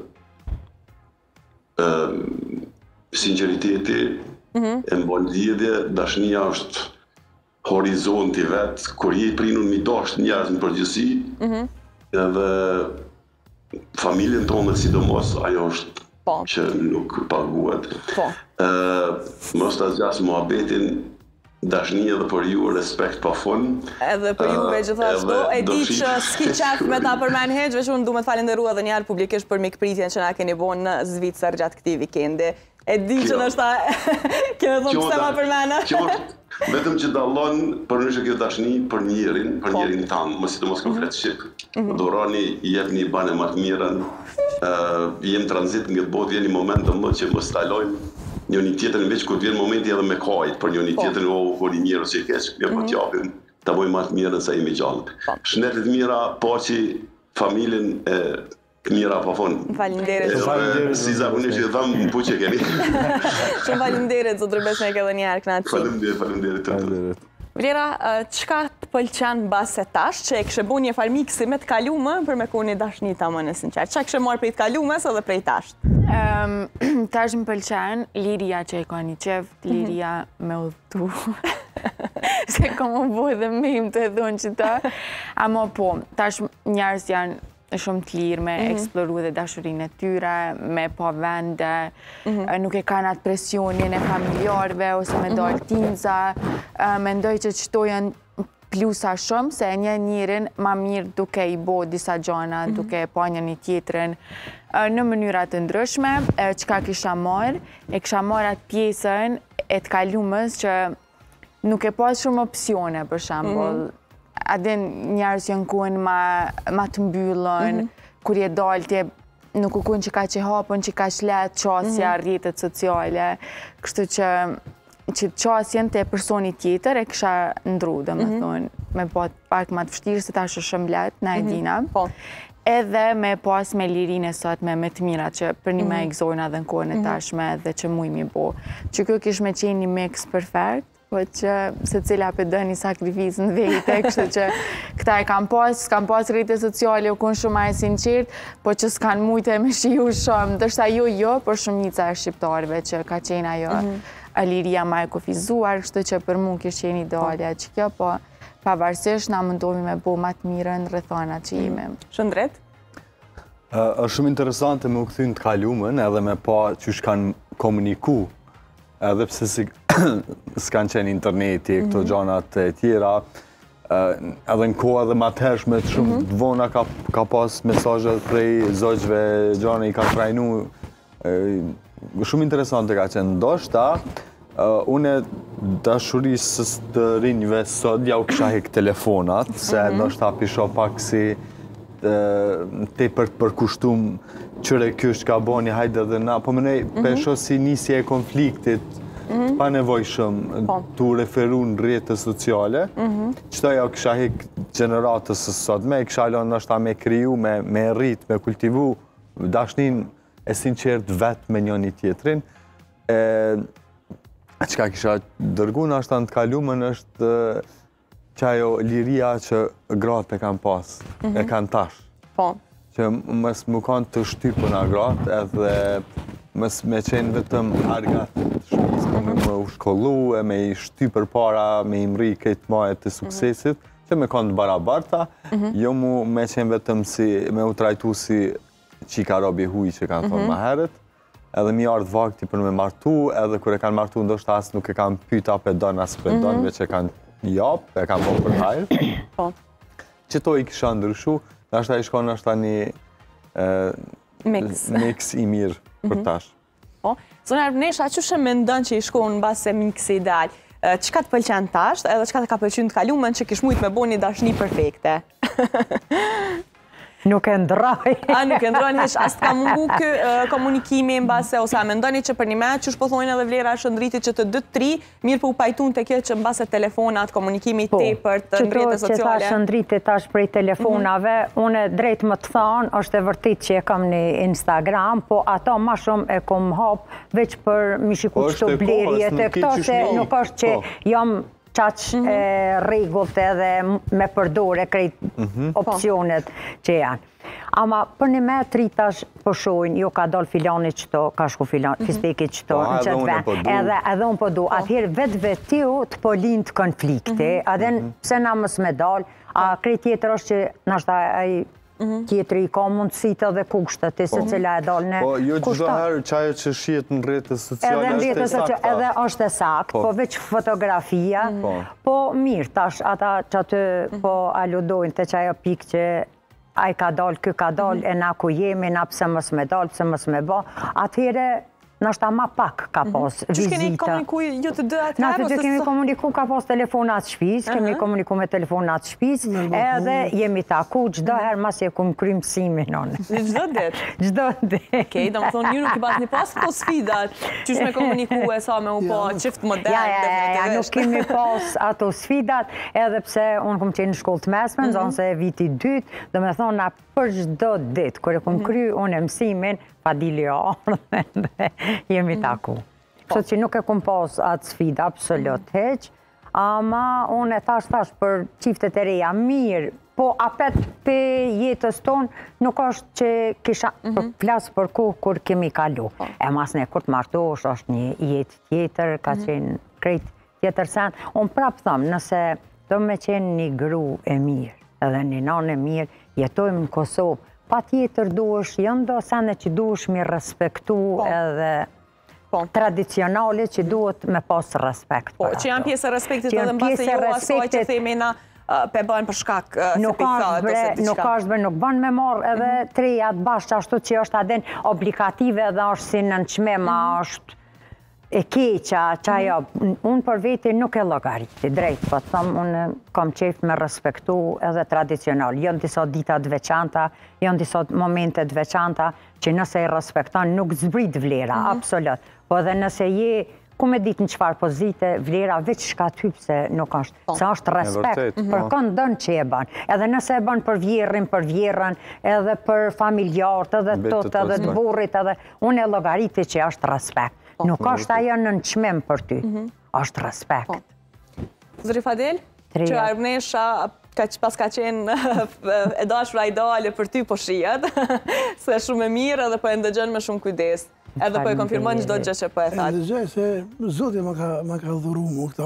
sinceriteti, e mbon lidhje, dashnia është horizonti vetë, kur je prinun mi dasht njerëz në përgjësi, edhe familjen tonë, sidomos, ajo është që nuk paguat. Mos të zgjasë muhabetin, dashnia dhe për ju respekt pa fund.
Edhe për juve gjithashtu, e di që s'ki qef me ta përmen heq, veç unë du me të falenderua dhe njerë publikisht për mikpritjen që na keni bo në Zvicër gjatë këti vikendi. E di që nështë ta kene thonë pëse ma përmena.
Vetëm që dallon për nëshë kjo dashni për njerin, për njerin tanë, më si të mos kam fletë shqip. Dorani, jep një bane më të mirën, jem tranzit nga të botë, vjen një moment të më që më stalojnë një një tjetër në veç, kur vjen momenti edhe me kajt, për një një tjetër në ovo kur i njerë që i keq, mirë po t'japim, ta bojmë më të mirën sa jemi gjallë. Shnetit mira, po që familjen e mira pa fond.
Falimderit.
Si zakonisht që dhamë në puqe keni.
Shumë falimderit, zotër Besnik edhe njerë kënatë.
Falimderit, falimderit.
Vlera, qka të pëlqen base tash, që e kështë bu një farmiksi me të kalume për me ku një dashni ta më në sinqerë? Qa kështë marrë prej të kalumes edhe prej tash?
Tash më pëlqen liria që e ka një qeft, liria me udhtu. Se ka më bujë dhe mim të edhun që ta. Amo po, tash njerës janë shumë të lirë me eksploru dhe dashurin e tyre, me pa vende, nuk e kanë atë presionin e familjarve ose me dalë tinza. Mendoj që qëto janë plusa shumë, se një njërin ma mirë duke i bo disa gjana, duke pa një një tjetërin në mënyrat të ndryshme. Qka kisha marë? E kisha marë atë pjesën e të kalumës që nuk e pas shumë opcione, për shambull. Adin njerës janë kuën ma të mbyllën, kur je dalë tje nuk u kuën që ka që hapën, që ka shletë qasja rrjetet sociale. Kështu që që qasjen të personi tjetër e kësha ndru, dhe më thonë, me pak ma të fështirë se ta shë shumë letë, na e dina. Edhe me pas me lirin e sot me me të mira që për një me egzojna dhe në kohën e tashme dhe që muj mi bo. Që kjo kish me qenë një mix perfekt, po që se cila për dë një sakrifis në vete, kështë që këta e kam pas, s'kam pas rrite sociale, u kun shumë e sinqirt, po që s'kan mujtë e me shiju shumë, dërsa jo jo, për shumica e shqiptarve që ka qenë ajo liria ma e kufizuar, kështë që për mund kështë qenë idealja që kjo, po pavarësisht na mundohemi me bo ma të mirën rrethana që jemi.
Shëndret?
është shumë interesante me u këthyn të kalumën edhe me pa që shkanë komuniku, edhe pse s'kanë qenë interneti, këto gjanat e tjera, edhe në kohë edhe ma të hershme të shumë të vona ka pas mesazhet prej zogjve, gjana i ka trajnu, shumë interesante ka qenë. Ndoshta, une dashurisë të rinjve sot ja u kisha hek telefonat, se ndoshta pisho pak si te për të përkushtum qëre kjo është ka boni, hajde dhe na, po mënej pesho si nisje e konfliktit, pa nevojshëm të referu në rrjetet sociale, qëta ja u kisha hek generatës sot me, kisha alon nështë me kriju, me rrit, me kultivu dashnin e sinqert vetë me njën i tjetrin. Qka kisha dërgu në ashtë të kalumën është që ajo liria që gratë e kanë pas, e kanë tash.
Po.
Që mës më kanë të shtypë nga gratë edhe mës me qenë vetëm argat shpis, me më u shkollu e me i shtypër para, me i mri këtë majet të suksesit, që me kanë të barabarta, jo mu me qenë vetëm si, me u trajtu si qika robi huj që kanë thonë ma heret, edhe mi ardhë vakti për me martu, edhe kër e kanë martu ndoshta asë nuk e kanë pyta për donë asë për donë, veç e kanë japë, e kanë po për hajrë. Që to i kisha ndryshu, nështë ta i shkonë nështë ta një mix i mirë për tash.
Zonë Arbnesha, që shë me ndonë që i shkonë në base mix i ideal? Qëka të pëlqen tash, edhe qëka të ka pëlqen të kalumen që kish mujtë me bo një dashni perfekte?
Nuk e ndroj.
A, nuk e ndroj, hesh, as të ka mungu kë komunikimi në base, ose a me ndoni që për një me, që shpothojnë edhe vlera është ndriti që të dëtë tri, mirë për u pajtun të kjo që në base telefonat, komunikimi te për të ndrite sociale.
Që to që tash ndriti tash prej telefonave, une drejt më të thanë, është e vërtit që e kam një Instagram, po ato ma shumë e kom hap, veç për mi shiku qëto blerje të këto, se nuk është që jam qaq regullt edhe me përdore krejt opcionet që janë. Ama për një me tritash përshojnë, jo ka dollë filani qëto, ka shku filani, fisteki qëto, në qëtë ven, edhe unë po du. Atëherë vetë vetiu të po lind konflikte, edhe pse na mës me dollë, a krejt tjetër është që nështë ai tjetëri ka mundësit edhe kushtet, të se cila e dollë në
kushtet. Po, jo gjithë herë qajo që shiet në rretës sociale është e sakta.
Edhe është e sakt, po veç fotografia, po mirë, tash ata që aty po aludojnë të qajo pikë që a i ka dollë, kë ka dollë, e na ku jemi, na pëse mës me dollë, pëse mës me bo, atëhere nështë ta ma pak ka pos vizita.
Qështë keni komuniku ju të dë atëherë?
Na të dy kemi komuniku ka pos telefonat shpiz, kemi komuniku me telefonat shpiz, edhe jemi taku, gjdo herë mas e kum krym simin onë.
Gjdo dit?
Gjdo dit.
Okej, do më thonë, ju nuk i pas një pas këto sfidat, qështë me komuniku e sa me u po qift modern?
Ja, ja, ja, nuk kemi pas ato sfidat, edhe pse unë kum qenë në shkollë të mesme, në zonë se viti dytë, do me thonë, na për gjdo dit, kër e kum kry unë e mësimin, pa dili ardhen dhe jemi taku. Kështë që nuk e kum pas atë sfida, absolut heq, ama unë e thash thash për qiftet e reja mirë, po apet për jetës tonë nuk është që kisha flasë për ku kur kemi kalu. E mas ne kur të martosh është një jetë tjetër, ka qenë krejt tjetër sen. Unë prapë thëmë, nëse do me qenë një gru e mirë, edhe një nanë e mirë, jetojmë në Kosovë, pa tjetër duesh, jënë do sene që duesh mi respektu edhe tradicionale që duhet me pas respekt.
Po, që janë pjesë e respektit edhe në base jo asoj që themina pe bëjnë për shkak se pikësat ose diqka.
Nuk është bërë, nuk bënë me marë edhe trejat bashkë ashtu që është aden obligative edhe është si në nëqmema është e keqa, qaja, unë për veti nuk e logariti, drejt, po të thëmë, unë kam qef me respektu edhe tradicional. Jënë disa ditat veçanta, jënë disa momentet veçanta, që nëse i respekton nuk zbrit vlera, absolut. Po edhe nëse je, ku me ditë në qëfar pozite, vlera veç shka typë se nuk është, se është respekt, për kënë dënë që e banë. Edhe nëse e banë për vjerën, për vjerën, edhe për familjarët, edhe tot, edhe të burit, edhe unë e logariti që është respekt. Nuk është ajo në nëqmem për ty, është respekt.
Zëri Fadel, që Arbnesha pas ka qenë e dashura ideale për ty po shijet, se shumë e mirë edhe po e ndëgjën me shumë kujdes, edhe po e konfirmon çdo gjë që po e thatë.
E ndëgjën se Zoti ma ka dhuru mu këto.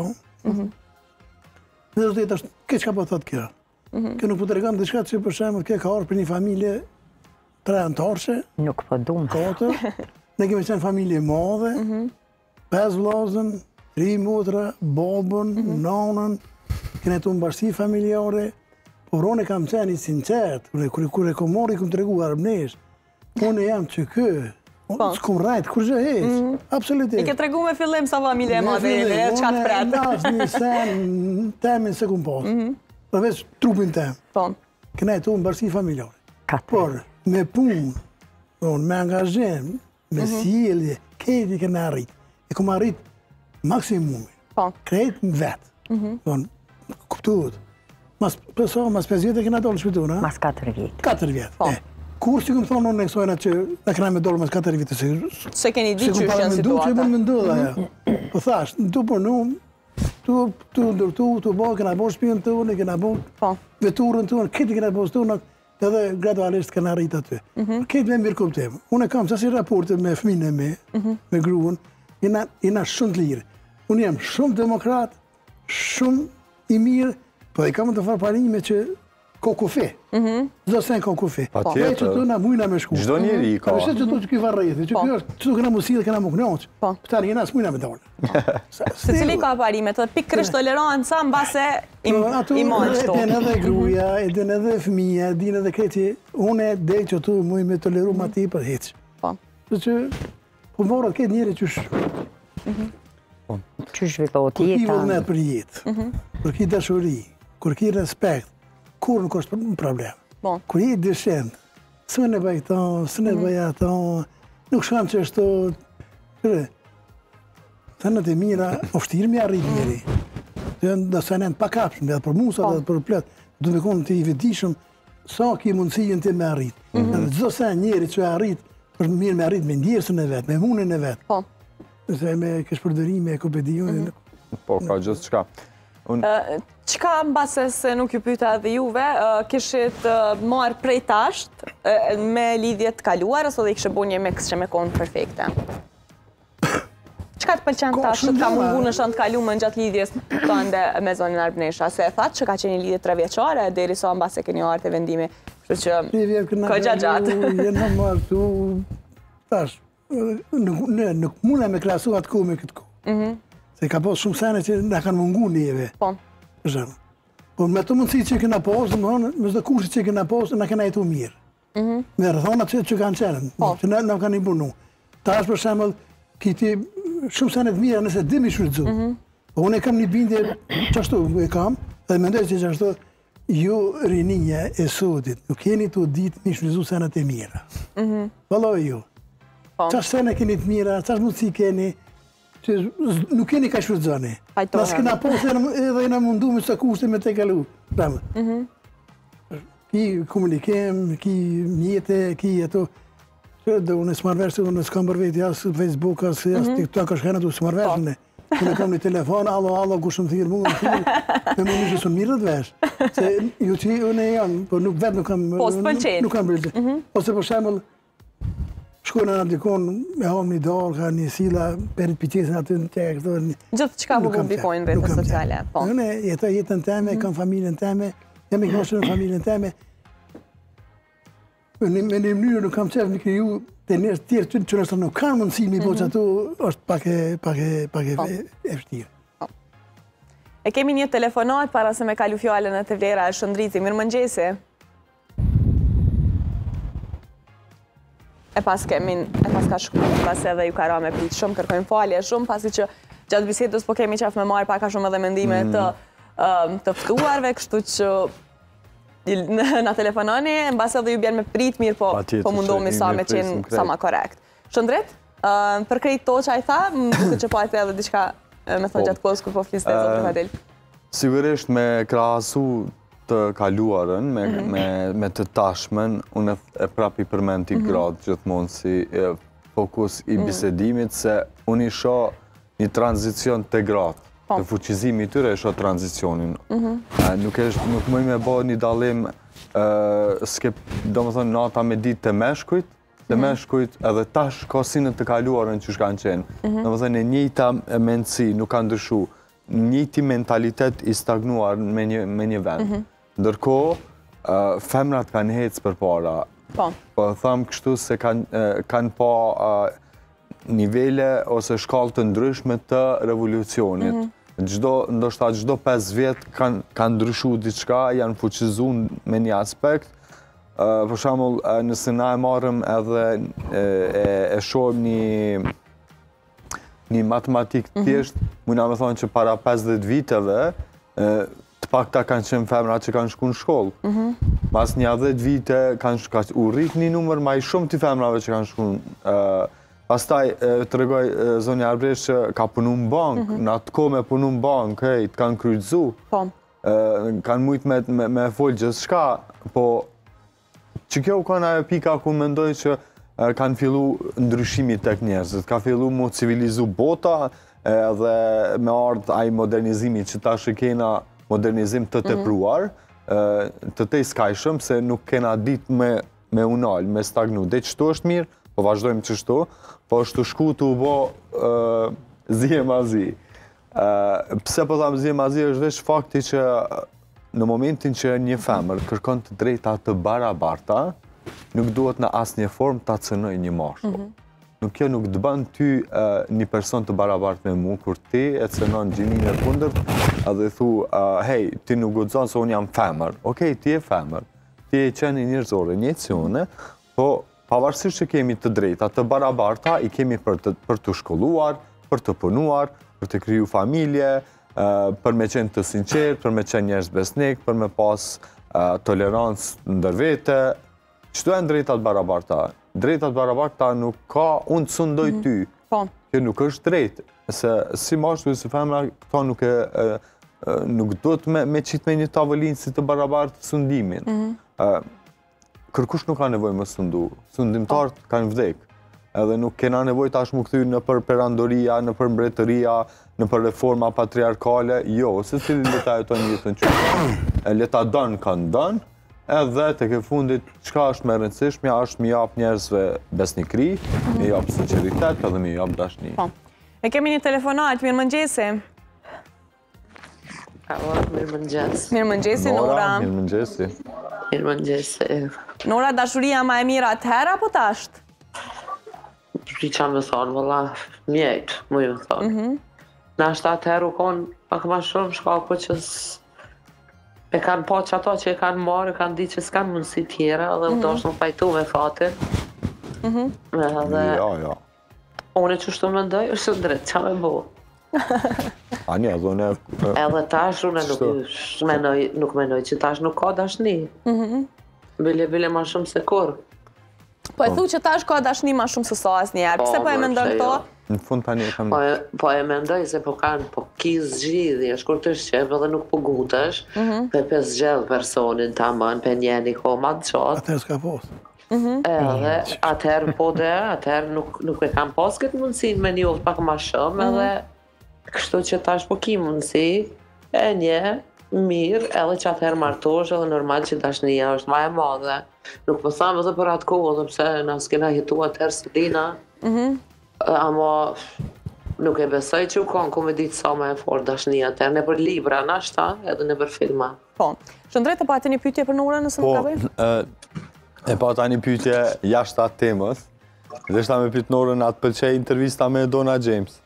Në do të jetë është, ke qka po thotë kjo? Kjo nuk po të regon diçka që për shemë kjo ka orë për një familje tre antarëse.
Nuk po dumë.
Katër. Ne kemi qenë familje madhe, pesë vllazën, tri motra, babën, nanën, kene të mbashti familjare, por unë kam qenë i sinqert, kër e kom marrë i kom të regu Arbnesh, unë jam që kë, s'kom rajtë, kur gjë heq, absolutisht.
I ke të regu me fillim sa familje madhe, e qka të pretë.
Unë e një sen, temin se kom pasë, përveç trupin tem, kene të mbashti familjare. Por, me punë, me angazhem, me sjellje, krejt i këna arrit. E kom arrit maksimumin. Krejt në vetë. Kuptuhet. Mas pëso, mas pesë vjetë e këna dollë shpitur, ha?
Mas katër vjetë.
Katër vjetë. Kur si këmë thonë unë në kësojna që në këna me dorë më katër vite se...
Se keni di që është janë situata.
Se këmë me ndu dhe aja. Po thash, në tu përnu, tu ndërtu, tu bo, këna bo shpijën të unë, këna bo veturën të unë, këtë këna bo së të unë, edhe gradualisht këna rritë aty. Këtë me mirë kuptim. Unë e kam qasi raporte me fëmine me, me gruën, jena shumë të lirë. Unë jam shumë demokrat, shumë i mirë, po e kam të farë parime që ko kufe. Zdo sen ko kufe.
Pa tjetër.
Që të na mujna me shku.
Gjdo njeri i ka.
Përse që të të këj varrejti, që kjo është, që të këna musi dhe këna më kënoqë. Pëtari jena së mujna me dorë.
Se cili ka parime, të pikrish toleranca në base i monë qëto.
Edhen edhe gruja, edhen edhe fëmija, edhen edhe kreti, une dhe që tu muj me toleru ma ti për heqë. Dhe që, po morët këtë njeri qësh...
Qësh vëllohët
Kur ki
jeta.
vullnet për jetë, kur ki dashuri, kur ki respekt, kur nuk është problem. Kur je dëshend, së në bëj këto, së në bëj ato, nuk shkam që është të... Të në të mira, ofshtirë me arrit njëri. Dhe se në pa kapshëm, edhe për musa dhe për plët, du me konë të i vedishëm, sa ki mundësijën të me arrit. Dhe gjdo se njëri që arrit, është mirë me arrit me ndjerësën e vetë, me munën e vetë. Nëse me këshpërdërime, e kopedion...
Po, ka gjithë qka.
Qka në base se nuk ju pyta edhe juve, kishit marë prej tasht me lidhjet kaluar, ose dhe i kishë bo një mix që me konë perfekte? Qka të pëlqen tasht që ka mungu në shënë të kalume në gjatë lidhjes të ndë me zonin Arbnesha? Se e thatë që ka qenë lidhjet tre vjeqare, deri sa në base keni artë e vendimi, që ka gjatë gjatë.
Jena marë tu, tash, nuk muna me klasu atë ku me këtë ku. Se ka posë shumë sene që nga kanë mungu njëve. Po. Po me të mundësi që këna posë, me zdo kushit që këna posë, nga këna jetu mirë. Me rëthonat që kanë qenën, që nga kanë i bunu. Ta është për shemëll, kiti shumë sene të mira nëse dimi shfrytzu. Po unë e kam një bindje qashtu, e kam, dhe mendoj që qashtu, ju rininja e sotit, nuk keni të ditë një shfrytzu senet e mira. Valoj ju. Qash sene keni të mira, qash mundësi keni, nuk keni ka shfrytzoni. Nas kena posë edhe jena mundu me sa kushte me te kalu. Ki komunikem, ki mjete, ki jeto. Dhe unë smarrverse, unë s'kam për veti, asë Facebook, asë TikTok, është hena tu smarrversene. Unë kam një telefon, alo, alo, ku shumë thirë mu, në thirë, me më nishë sun mirë dhe vesh. Se ju që unë e janë, por nuk vetë nuk kam...
Po, s'pëlqen.
Nuk kam bërgjë. Ose për shemull, shkojnë në dikon, me hom një dorë, ka një sila, perit pëqesin aty në tekë.
Gjithë që ka po publikojnë rrëtë sociale?
Unë jetoj jetën teme, kam familjen teme, jam i kënoshën në familjen teme. Me një mënyrë nuk kam qef një kriju të njerës tjerë që nështë nuk kanë mundësi mi po që ato është pak e eftirë.
E kemi një telefonat para se me kalu fjallën e të vlera e Shëndriti. Mirë mëngjesi. E pas kemi, e pas ka shku, pas edhe ju ka ra me pritë shumë, kërkojmë falje shumë, pasi që gjatë bisedës po kemi qef me marë paka shumë edhe mendime të ftuarve, kështu që në telefonani, në base edhe ju bjerë me pritë mirë, po mundohemi sa me qenë sa ma korekt. Shëndrit, për krejtë to që a i tha, më duke që po a i the edhe diçka me thonë gjatë kohës kur po fliste e zotë Fadil.
Sigurisht me krahasu të kaluarën, me të tashmen, unë e prapi përmend t'i gradë gjithmonë si fokus i bisedimit, se unë i shoh një tranzicion të gradë. Të fuqizimi i tyre e shoh tranzicionin. Nuk mëj me bo një dalim, do më thonë, nata me ditë të meshkujt, të meshkujt edhe tash ka sinët të kaluarën që shkanë qenë. Do më thonë, e njëjta mendësi nuk ka ndryshu, njëjti mentalitet i stagnuar me një vend. Ndërko, femrat kanë hecë për para. Po thamë kështu se kanë pa nivele ose shkallë të ndryshme të revolucionit. Ndoshta gjdo pesë vjetë kanë ndryshu diçka, janë fuqizu me një aspekt. Për shembull, nëse na e marrëm edhe e shohim një matematik thjesht, mundna me thonë që para pesëdhjetë viteve, të pakta kanë qenë femra që kanë shku në shkollë. Pas njëdhjetë vite kanë u rrit një numër ma i shumë të femrave që kanë shku në Pastaj të regoj zonja Arbresh që ka punu në bank, në atë ko me punu në bank, të kanë kryqëzu, kanë mujtë me folë gjithë shka, po që kjo ka nga pika ku mendoj që kanë fillu ndryshimi tek njerëzit, ka fillu mu civilizu bota edhe me ardhë ai modernizimi që tash e kena modernizim të tepruar, të te skajshëm, se nuk kena dit me unal, me stagnu. Dhe qëto është mirë, po vazhdojmë qështo, po është të shku të u bo zije ma zi. Pse po thamë zije ma zi është veç fakti që në momentin që një femër kërkon të drejta të barabarta, nuk duhet në asë një form të cënoj një mashkull. Nuk kjo nuk të bën ty një person të barabart me mu, kur ti e cënon gjinin e kundërt, edhe thu, hej, ti nuk gudzon se unë jam femër. Okej, ti e femër, ti e qeni njërzore, një cione, po pavarësisht që kemi të drejta, të barabarta, i kemi për të shkolluar, për të punuar, për të kriju familje, për me qenë të sinqert, për me qenë njerëz besnik, për me pas tolerancë ndër vete. Qëto e në drejtat barabarta? Drejtat barabarta nuk ka unë të sundoj ty. Kjo nuk është drejt. Se si mashtu e si femra, këta nuk e nuk do të me qitë me një tavëlinë si të barabartë sundimin. Kërkush nuk ka nevoj më sundu. Sundimtarët kanë vdek. Edhe nuk kena nevoj tash më këthy në për perandoria, në për mbretëria, në për reforma patriarkale. Jo, se cili leta e tonë jetën që leta dënë kanë dënë, edhe të ke fundit, qka është me rëndësishmja, është mi japë njerëzve besnikri, mi japë sinceritet, edhe mi japë dashni.
E kemi një telefonat, mirë mëngjesi.
Mirë mëngjesi.
Mirë mëngjesi, Nora.
Mirë mëngjesi.
Mirë mëngjesi.
Nora, dashuria ma e mira atëhera, apo tashtë?
Që që me thonë, vëlla, mjetë, mu ju thonë. Në ashtë atëherë u konë, pak ma shumë shka, po që e kanë po që ato që e kanë marë, e kanë di që s'kanë mundësi tjera, dhe u doshtë më pajtu me fatin.
Ja, ja.
Unë që shtu më ndoj, është në drejtë, qa me bo.
Anja, dhe unë...
Edhe tash unë nuk menoj që tash nuk ka dashni. Bile, bile ma shumë se kur.
Po e thu që tash ka dashni ma shumë së sa asë njerë, pëse po e mendoj këto?
Në fund tani e kam...
Po e mendoj se po kanë, po kizë zgjidhje, shkur të shqepë dhe nuk po gutesh, pe pe zgjedhë personin ta mënë, pe njeni ko ma të qatë.
Atëherë s'ka posë.
Edhe, atëherë po dhe, atëherë nuk e kam pas këtë mundësin me një pak ma shumë, edhe kështu që tash po ki mundësi, e një, mirë, edhe që atëherë martosh, edhe normal që dashnia është ma e madhe. Nuk po thamë edhe për atë kohë, dhe pse na s'kena jetu atëherë së dina, ama nuk e besoj që u konë ku me ditë sa ma e fort dashnia atëherë, në për libra, nashta, edhe në për filma.
Po, shëndrejt e pa të një pytje për Nora nësë nuk ka bëjmë?
Po, e pa të një pytje jashtë atë temës, dhe shta me pytë Norën atë pëlqej intervista me Donna James.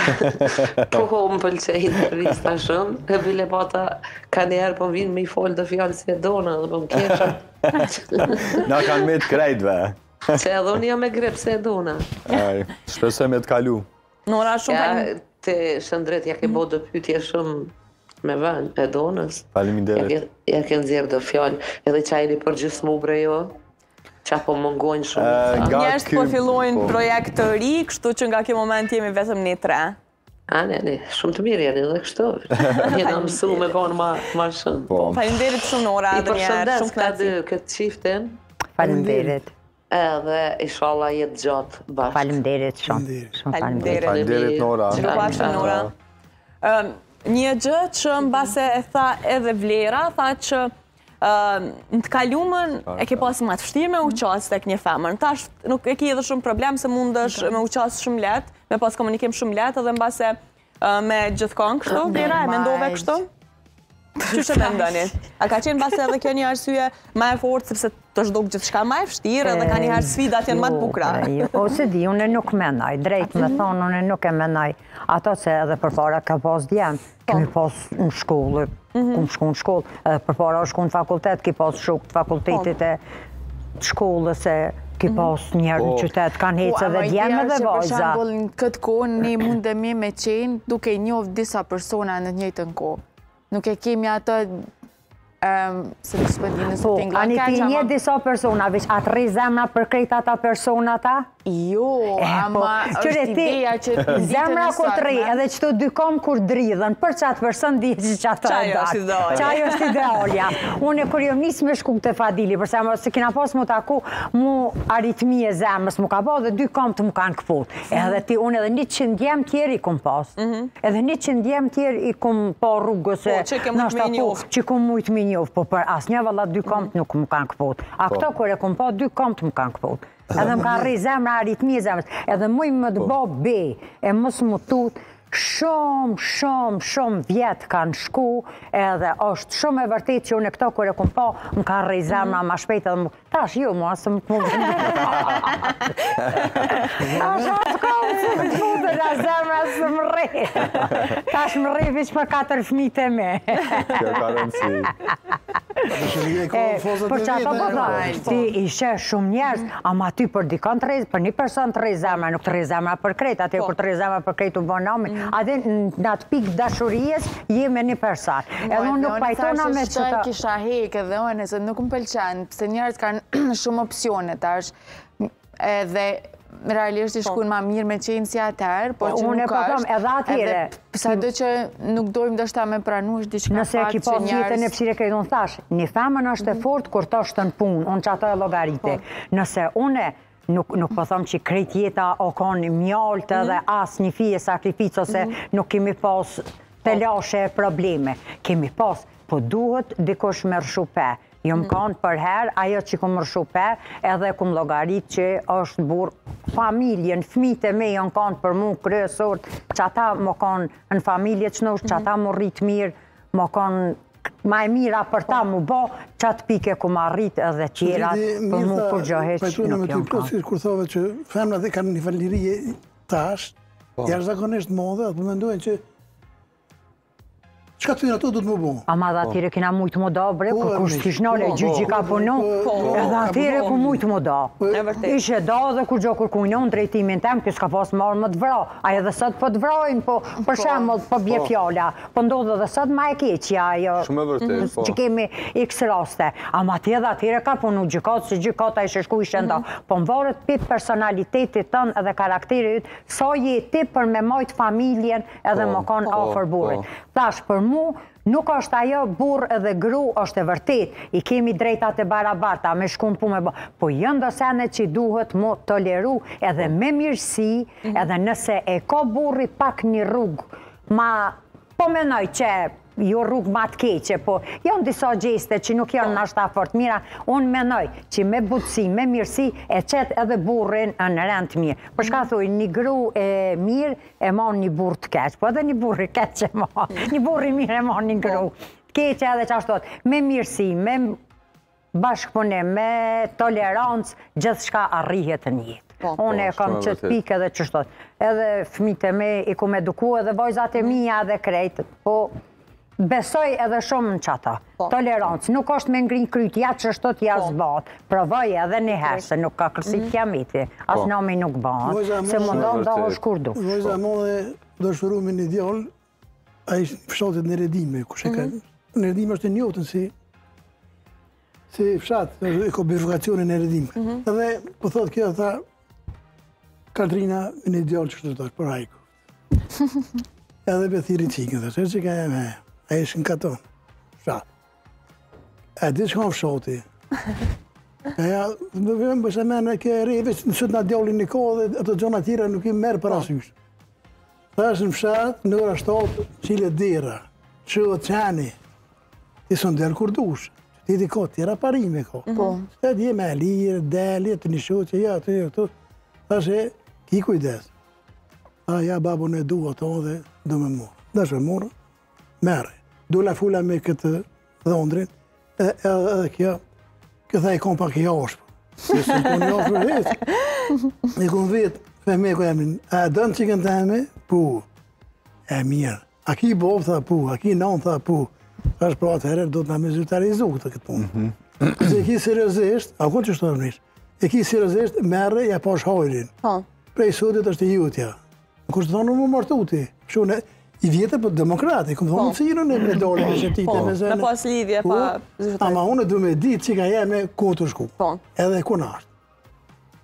Po, më pëlqej intervista shumë, e bile pata ka njerë po vinë me i folë të fjallë si e Donna, dhe po më keshë.
Na kanë me të krejtve.
Që edhe unë jam e grep se e Donna.
Shpesoj me të kalu.
Nora shumë
ka... Të shëndret, ja ke bo dë pytje shumë me vënd, e Donnës.
Faleminderit.
Ja ke nëzirë dë fjallë, edhe qajni për gjithë mu bre jo. Qa po mungojnë shumë.
Njerës po fillojnë projekt të ri, kështu që nga kjo moment jemi vetëm një tre.
A, ne, ne, shumë të mirë janë edhe kështu. Jena mësu me konë ma shumë.
Falimderit shumë Nora edhe njerë, shumë
knatësi. I përshëndes këtë qiftin.
Falimderit.
Edhe inshallah jetë gjatë bashkë.
Falimderit shumë.
Falimderit.
Falimderit Nora.
Që në bashkë Nora. Një gjë që në base e tha edhe Vlera, tha që në të kalumën e ke pasë më të fështirë me uqasë tek një femër. Tash nuk e ki edhe shumë problem se mund është me uqasë shumë letë, me pasë komunikim shumë letë edhe në base me gjithkon kështu, Vlera, e mendove kështu? Që që me ndoni? A ka qenë base edhe kjo një arsye ma e fort, sepse të shduk gjithë shka ma e fështirë edhe ka njëherë sfidat janë ma të bukra?
O se di, unë nuk menaj, drejt me thonë, unë nuk e menaj. Ato që edhe për para ka pas djemë, kemi pas në shkollë, kumë shku në shkollë, edhe për para është shku në fakultet, ki pas shuk të fakultetit e shkollës e ki pas njerë në qytet, kanë hecë edhe djemë dhe vajza.
Për shambull, në këtë kohë, ne mundemi me qenë duke njofë disa persona në njëjtën kohë. Nuk e kemi ato, se në shpëndinë së t'ingla.
Po, ani ti një disa persona, veç atë rizemna për krejt ata persona ta?
Jo, ama është ideja që
zemra kur të ri, edhe që të dy kom kur dridhen, për qatë person di që që ato e datë. Qaj është idealja. Unë e kur jom nisë me shku këtë Fadili, përse se kina pas mu taku, mu aritmi e zemrës mu ka po dhe dy kom të mu kanë këput. Edhe ti, unë edhe një qëndë jem tjerë i kum pas. Edhe një qëndë jem tjerë i kum po rrugës e...
Që ke mujtë me njofë.
Që kum mujtë me njofë, po për as një valla dy kom të nuk mu kanë këput. A këto kur e kum po, dy kom të mu kanë këput. Edhe më ka rri zemra, aritmi e zemrës. Edhe muj më të bo be, e mos më tut, shumë, shumë, shumë vjetë kanë shku, edhe është shumë e vërtet që unë e këto kër e kumë po, më ka rri zemra ma shpejt edhe më... Tash ju mua, së më të më gëndë. Tash atë kohë së më të futë nga zemra së më rri. Tash më rri vish për katër fmit e me.
Kjo ka rëndësi.
Për që ato po thoi, ti ishe shumë njerës, ama ty për dikon të rejë, për një person të rejë zemra, nuk të rejë zemra për krejt, ati kur të rejë zemra për krejt u bënë nomi, ati në atë pikë dashurijes, jemi një person. Edhe unë nuk pajtona me që
të... Kisha heke dhe one, se nuk më pëlqen, pëse njerës kanë shumë opcione tash, edhe realisht i shkun ma mirë me qenë si atër, por që nuk është,
edhe atyre.
Sa do që nuk dojmë dështa me pranush diçka
nëse
fakt
që njerës... Nëse ki po jetën e pësire krejtë, unë thash, një femën është e fort kur të është në punë, unë që ato e logarite. Nëse une, nuk po thëmë që krejt jeta o konë mjallët edhe asë një fije sakrificë, ose nuk kemi pas të lashe probleme. Kemi pas, po duhet dikush me rëshupe. Jo më kanë për herë, ajo që ku më rëshupe, edhe ku më logarit që është burë familjen, fmite me jo më kanë për mu kryesort, që ata më kanë në familje që nështë, që ata më rritë mirë, më kanë ma e mira për ta më bo, që atë pike ku më rritë edhe qerat, për mu kur gjoheq nuk jo më kanë.
Kur thove që femrat e kanë një falirije tash, jarë zakonisht modhe, atë më mendojnë që Qka të finë ato du të më bo?
Ama dhe atyre kina mujtë më do, bre, kur kur shtishnole gjyqi ka punu, edhe atyre ku mujtë më do. Ishe do dhe kur gjo kur kujnon drejtimin tem, kjo s'ka pas marrë më të vro. A edhe sot po të vrojnë, po për shemë po bje fjalla, po ndodhe dhe sot ma e keqja, që kemi x raste. Ama atyre dhe atyre ka punu gjykatë, si gjykata ishe shku ishe ndo. Po më varët pit personalitetit tënë edhe karakterit, sa je ti për me majtë familjen edhe më kanë afer burit. Thash, për mu, nuk është ajo burë edhe gru, është e vërtet, i kemi drejtat e barabarta, me shkum pu me bo, po jënë do sene që duhet mu toleru edhe me mirësi, edhe nëse e ka burri pak një rrugë, ma po menoj që jo rrugë ma të keqe, po janë disa gjeste që nuk janë nashta fort mira, unë menoj që me butësi, me mirësi, e qetë edhe burrin në rend mirë. Për shka thuj, një gru e mirë e mon një burë të keqë, po edhe një burë i keqë e mon, një burë i mirë e mon një gru. Keqë edhe që ashtot, me mirësi, me bashkëpunim, me tolerancë, gjithë shka arrihet në jetë. Unë e kam qëtë pikë edhe që shtot. Edhe fmite me i ku me duku edhe vojzat e mija edhe krejtë, po besoj edhe shumë në qata. Tolerancë, nuk është me ngrinë kryt, ja që shtot ja zbat, provoj edhe një herë, se nuk ka kërësit kiamiti, asë nami nuk banë, se mundon da është kur du.
Vojza mo dhe do shuru me një djallë, a ishtë fshatit në Redime, kushe ka, në Redime është e njotën si si fshat, e ko bifikacionin në Redime. Edhe, po thot kjo, tha, Katrina me një djallë që shtë është, për hajku. Edhe be thiri qikën, dhe që ka e me, a ishë në katon, fshat. E di që kam fshati. E ja, më vëmë bësha me në ke rejve, në qëtë nga djallin një kohë dhe ato gjona tjera nuk i merë për asysh. Tha është në fshat, në ora shtatë, qile dira, që o qani, ti së ndërë kur dush, ti ti ka tjera parime ka. E di e me lirë, deli, të një shoqe, ja, të një, të. Tha është, ki kujdes. A ja, babo në du ato dhe du me morë. Dhe shë morë, merë. Du la fula me këtë dhondrin, edhe kjo, kjo tha i kom pak i ashpë. Se kom i ashpë vetë. I kom vetë, fe me ko jemin, a dënë që kënë teme? Pu. E mirë. A ki bovë, tha pu, a ki nanë, tha pu. Ashtë pra të herër, do të nga me zyrtarizu këtë këtë punë. Se e ki seriosisht, a konë që shtë të e ki seriosisht, merë, ja pash hajrin. Prej sotit është i jutja. Në kështë të thonë më martuti. Shune, i vjetë për demokrati, këmë thonë cilën e me dole e shëtite me zene.
Me pas lidhje, pa zyrtari.
Ama unë du me ditë që ka jeme ku të shku. Edhe ku në ashtë.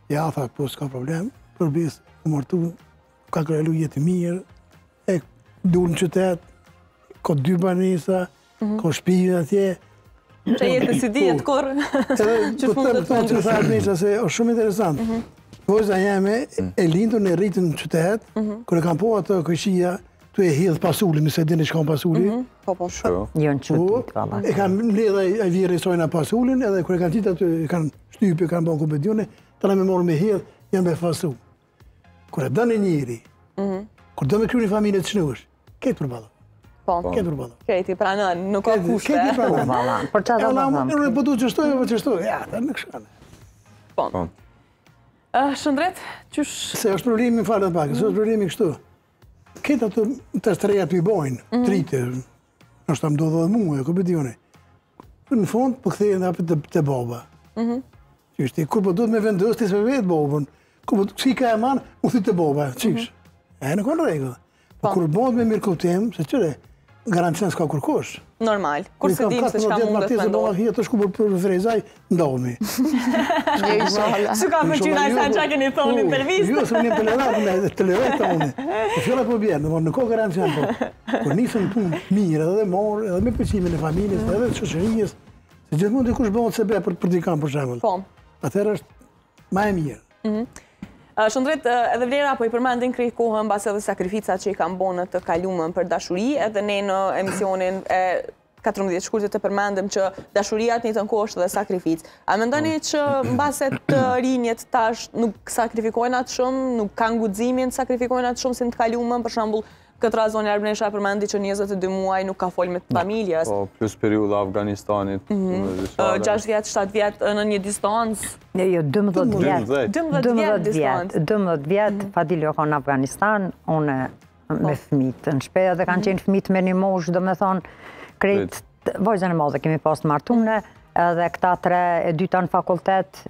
Ja, tha, po, s'ka problem. Përbis, u martu, ka krelu jetë mirë, e du në qytet, ka dy banisa, ka shpijin atje.
Që jetë si dijet kur, që fundet të
ndryshme. Që tha Arnisha se është shumë interesant. Vojza jeme e lindur në rritën në qytet, kër e kam po atë këshia, tu e hidhë pasullin, nëse dini që kam pasullin.
Po, po, shumë.
Jo në qytet, valla.
E kam mledhe e virë i sojna pasullin, edhe kër e kam qitë aty, e kam shtypi, e kam bon kompetione, të në me morë me hidhë, jam me fasu. Kër e dënë njëri, kër dënë me kry një familje të shnush, ketë përbala.
Po,
ketë përbala.
Keti pranën, nuk ka kushte.
Keti
pranën. Për që ato
pranën? Në po du qështoj, po qështoj, ja, ta në këshane.
Po. Shëndret, qësh...
Se është problemi, falë të pak, se është problemi kështu. Ketë ato të streja të i bojnë, trite, është ta më do dhe muë, e kompetione. Në fund, po këthejnë apë të baba. Qishti, kur po do të me vendës, të se vetë babën. Kur po si ka e manë, u thit të baba, qish. E në konë regullë. Po kur bëhet me mirë kuptim, se qëre, garancien s'ka kërkosh.
Normal, kur se dim se qka mundet me ndohë.
Martisë, të shku për frezaj, ndohëmi.
Që ka përqyna i sa qa keni thonë në televizë?
Jo, se më një telerat, në telerat të unë. E fjalla po bjerë, në ko garancien po. Kur nisën punë mirë, edhe morë, edhe me përqimin e familjes, edhe të shoqërijës, se gjithmonë të kush bëhet sebe për t'i kam për shemull.
Po.
Atëherë është ma e mirë.
Shëndret, edhe vlera po i përmendin krejt kohën bas edhe sakrificat që i kam bonë të kalumën për dashuri, edhe ne në emisionin e katërmbëdhjetë shkurtit të përmendim që dashuria të njëjtën kohë është dhe sakrificë. A mendoni që mbaset të rinjet tash nuk sakrifikojnë atë shumë, nuk kanë guximin të sakrifikojnë atë shumë si në të kalumën, për shembull këtë razon e Arbnesha përmendi që njëzet e dy muaj nuk ka folë me të familjes.
Po, plus periuda Afganistanit.
gjashtë vjetë, shtatë vjetë në një distancë.
Jo, dëmëdhjetë vjetë.
dëmëdhjetë vjetë distancë.
dëmëdhjetë vjetë, Fadil jo ka në Afganistan, une me fëmijët në shpe, dhe kanë qenë fëmijët me një moshë, dhe me thonë, krejt, vojzën e madhe kemi pas të martune, edhe këta tre e dyta në fakultet,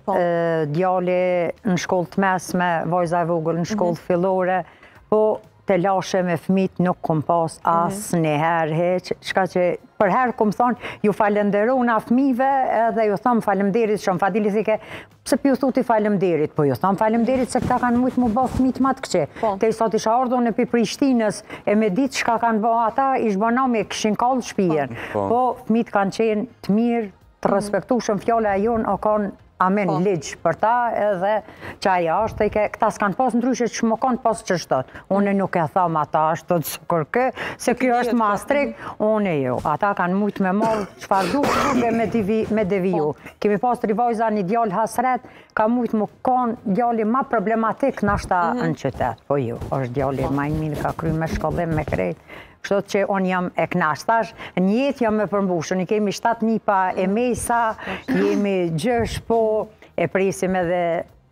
djali në shkollë të mesme, vojza e vogël në shkollë fillore, po të lashe me fëmijët nuk kom pas asë një herë heq, shka që për herë kom thonë, ju falenderona fëmijëve edhe ju thamë falemderit, shumë Fadili thike, pse pju thuti falemderit, po ju thamë falemderit se këta kanë mujtë mu bë fëmijët matë këqe. Te i sot isha ardhën e pi Prishtinës, e me ditë shka kanë bë ata, ishë bëna me këshin kallë shpijen. Po fëmijët kanë qenë të mirë, të respektu shumë fjole a jonë, o kanë amen ligjë për ta edhe qaja është, këta s'kanë pas ndryshe që më kanë pas që shtot. Une nuk e thamë ata është të cukur kë, se kjo është ma strik, une jo. Ata kanë mujtë me marë qëfar du dhe me deviju. Kemi pas të rivojza një djallë hasret, ka mujtë më kanë djalli ma problematik në ashta në qytet. Po jo, është djalli ma i minë, ka kry me shkollim me krejt. Kështot që unë jam e knasht, tash, një jetë jam me përmbushën, i kemi shtatë nipa e mesa, jemi gjësh, po e presim edhe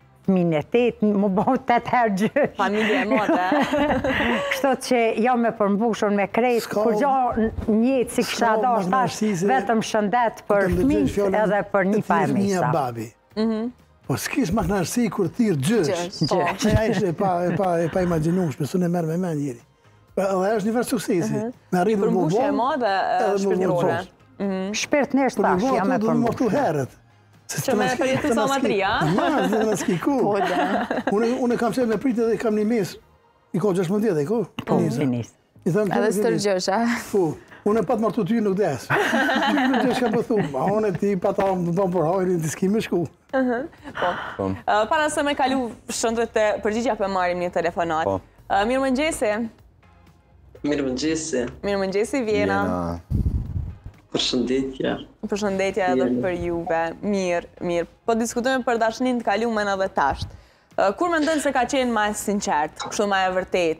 minetet, më bëhë të të herë gjësh.
Familje e mote.
Kështot që jam me përmbushën me krejt, kur gjo një jetë si kësha dash, tash, vetëm shëndet për fëmijët edhe për nipa e mesa.
Po s'kis ma knashësi kur thirë gjësh. Gjësh. Ja ishte e pa imaginushme, së në merë me men njëri. Dhe është një farë suksesi. Me arritur më
Përmbushje e madhe shpirtërore.
Shpirtërisht tash, jam e përmbushur.
Që me përjetë të somatria?
Ma, dhe në s'kiku. Unë kam qenë me pritë dhe kam një mes, i ko gjashmëndjet, i ko?
Po, finis.
Edhe stërgjësha.
Po, unë e patë martu ty nuk des. Nuk gjesh ka pëthu, ma unë e ti pata më tonë për hajrin, ti s'ki me shku.
Po. Para se me kalu shëndret të përgjigja për marim një telefonat. Mirë më ngjesi.
Mirë më ngjesi.
Mirë më ngjesi, Vjena.
Përshëndetje.
Përshëndetje edhe për juve. Mirë, mirë. Po diskutojmë për dashnin të kalumen edhe tasht. Kur me ndënë se ka qenë ma e sinqert, kështu ma e vërtet?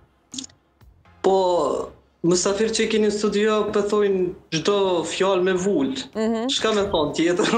Po, mësafir që i keni në studio pëthojnë gjdo fjallë me vullë. Shka me thonë tjetër,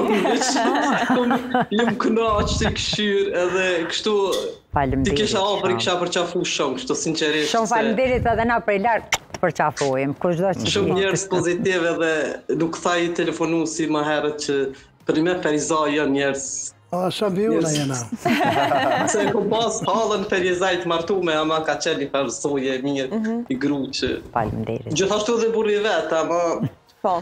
jëmë kënaqë të këshyrë edhe kështu ti kisha ofër i kisha përqafu shumë, kështu sinqerisht.
Shumë falemderit edhe na prej lartë përqafojmë.
Shumë njerës pozitive dhe nuk tha i telefonu si më herët që për me Ferizaj janë njerës.
A, shampiona jena.
Se ku pas halën Ferizaj të martume, ama ka qenë i përsoje mirë i gru që...
Falemderit.
Gjithashtu dhe burri vetë, ama...
Po.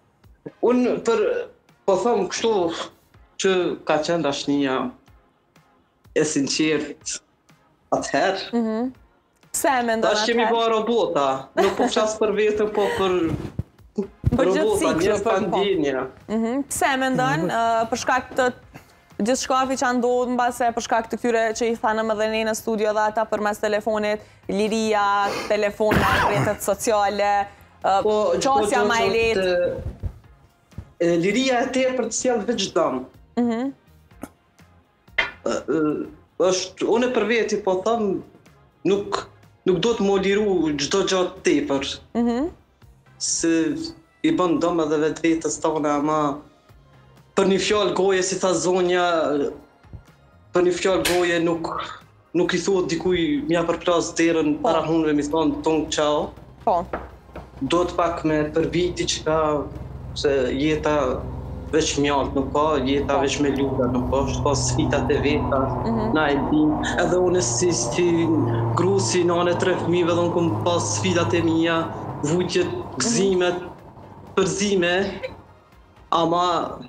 Unë për, po thëmë kështu që ka qenë dashnia, e sinqert atëherë.
Pse e mendon
atëherë? Tash kemi bërë robota, nuk po flas për vetëm, po për robota, njerëz pa ndjenja.
Pse e mendon, për shkak të gjithë shkafi që ndodhë mbase për shkak të këtyre që i thanëm edhe ne në studio dhe ata për mes telefonit, liria, telefona, rrjetet sociale, qasja ma e letë.
Liria e tepër të sjellë veç dëm. Unë për veti po thëmë, nuk do të më liru çdo gjatë tepër. Se i bën dëm edhe vetë vetës tonë, ama për një fjallë goje, si tha zonja, për një fjallë goje nuk i thot dikuj mja përplas derën para hunve, mi thonë tonë qao. Do të pak me përbiti që ka, se jeta veç mjallë nuk ka, jeta veç me luda nuk ka, është ka sfitat e veta, na e dim. Edhe unë si grusi, nane tre fëmive, dhe unë kom pas sfitat e mija, vujtjet, gëzimet, përzime, ama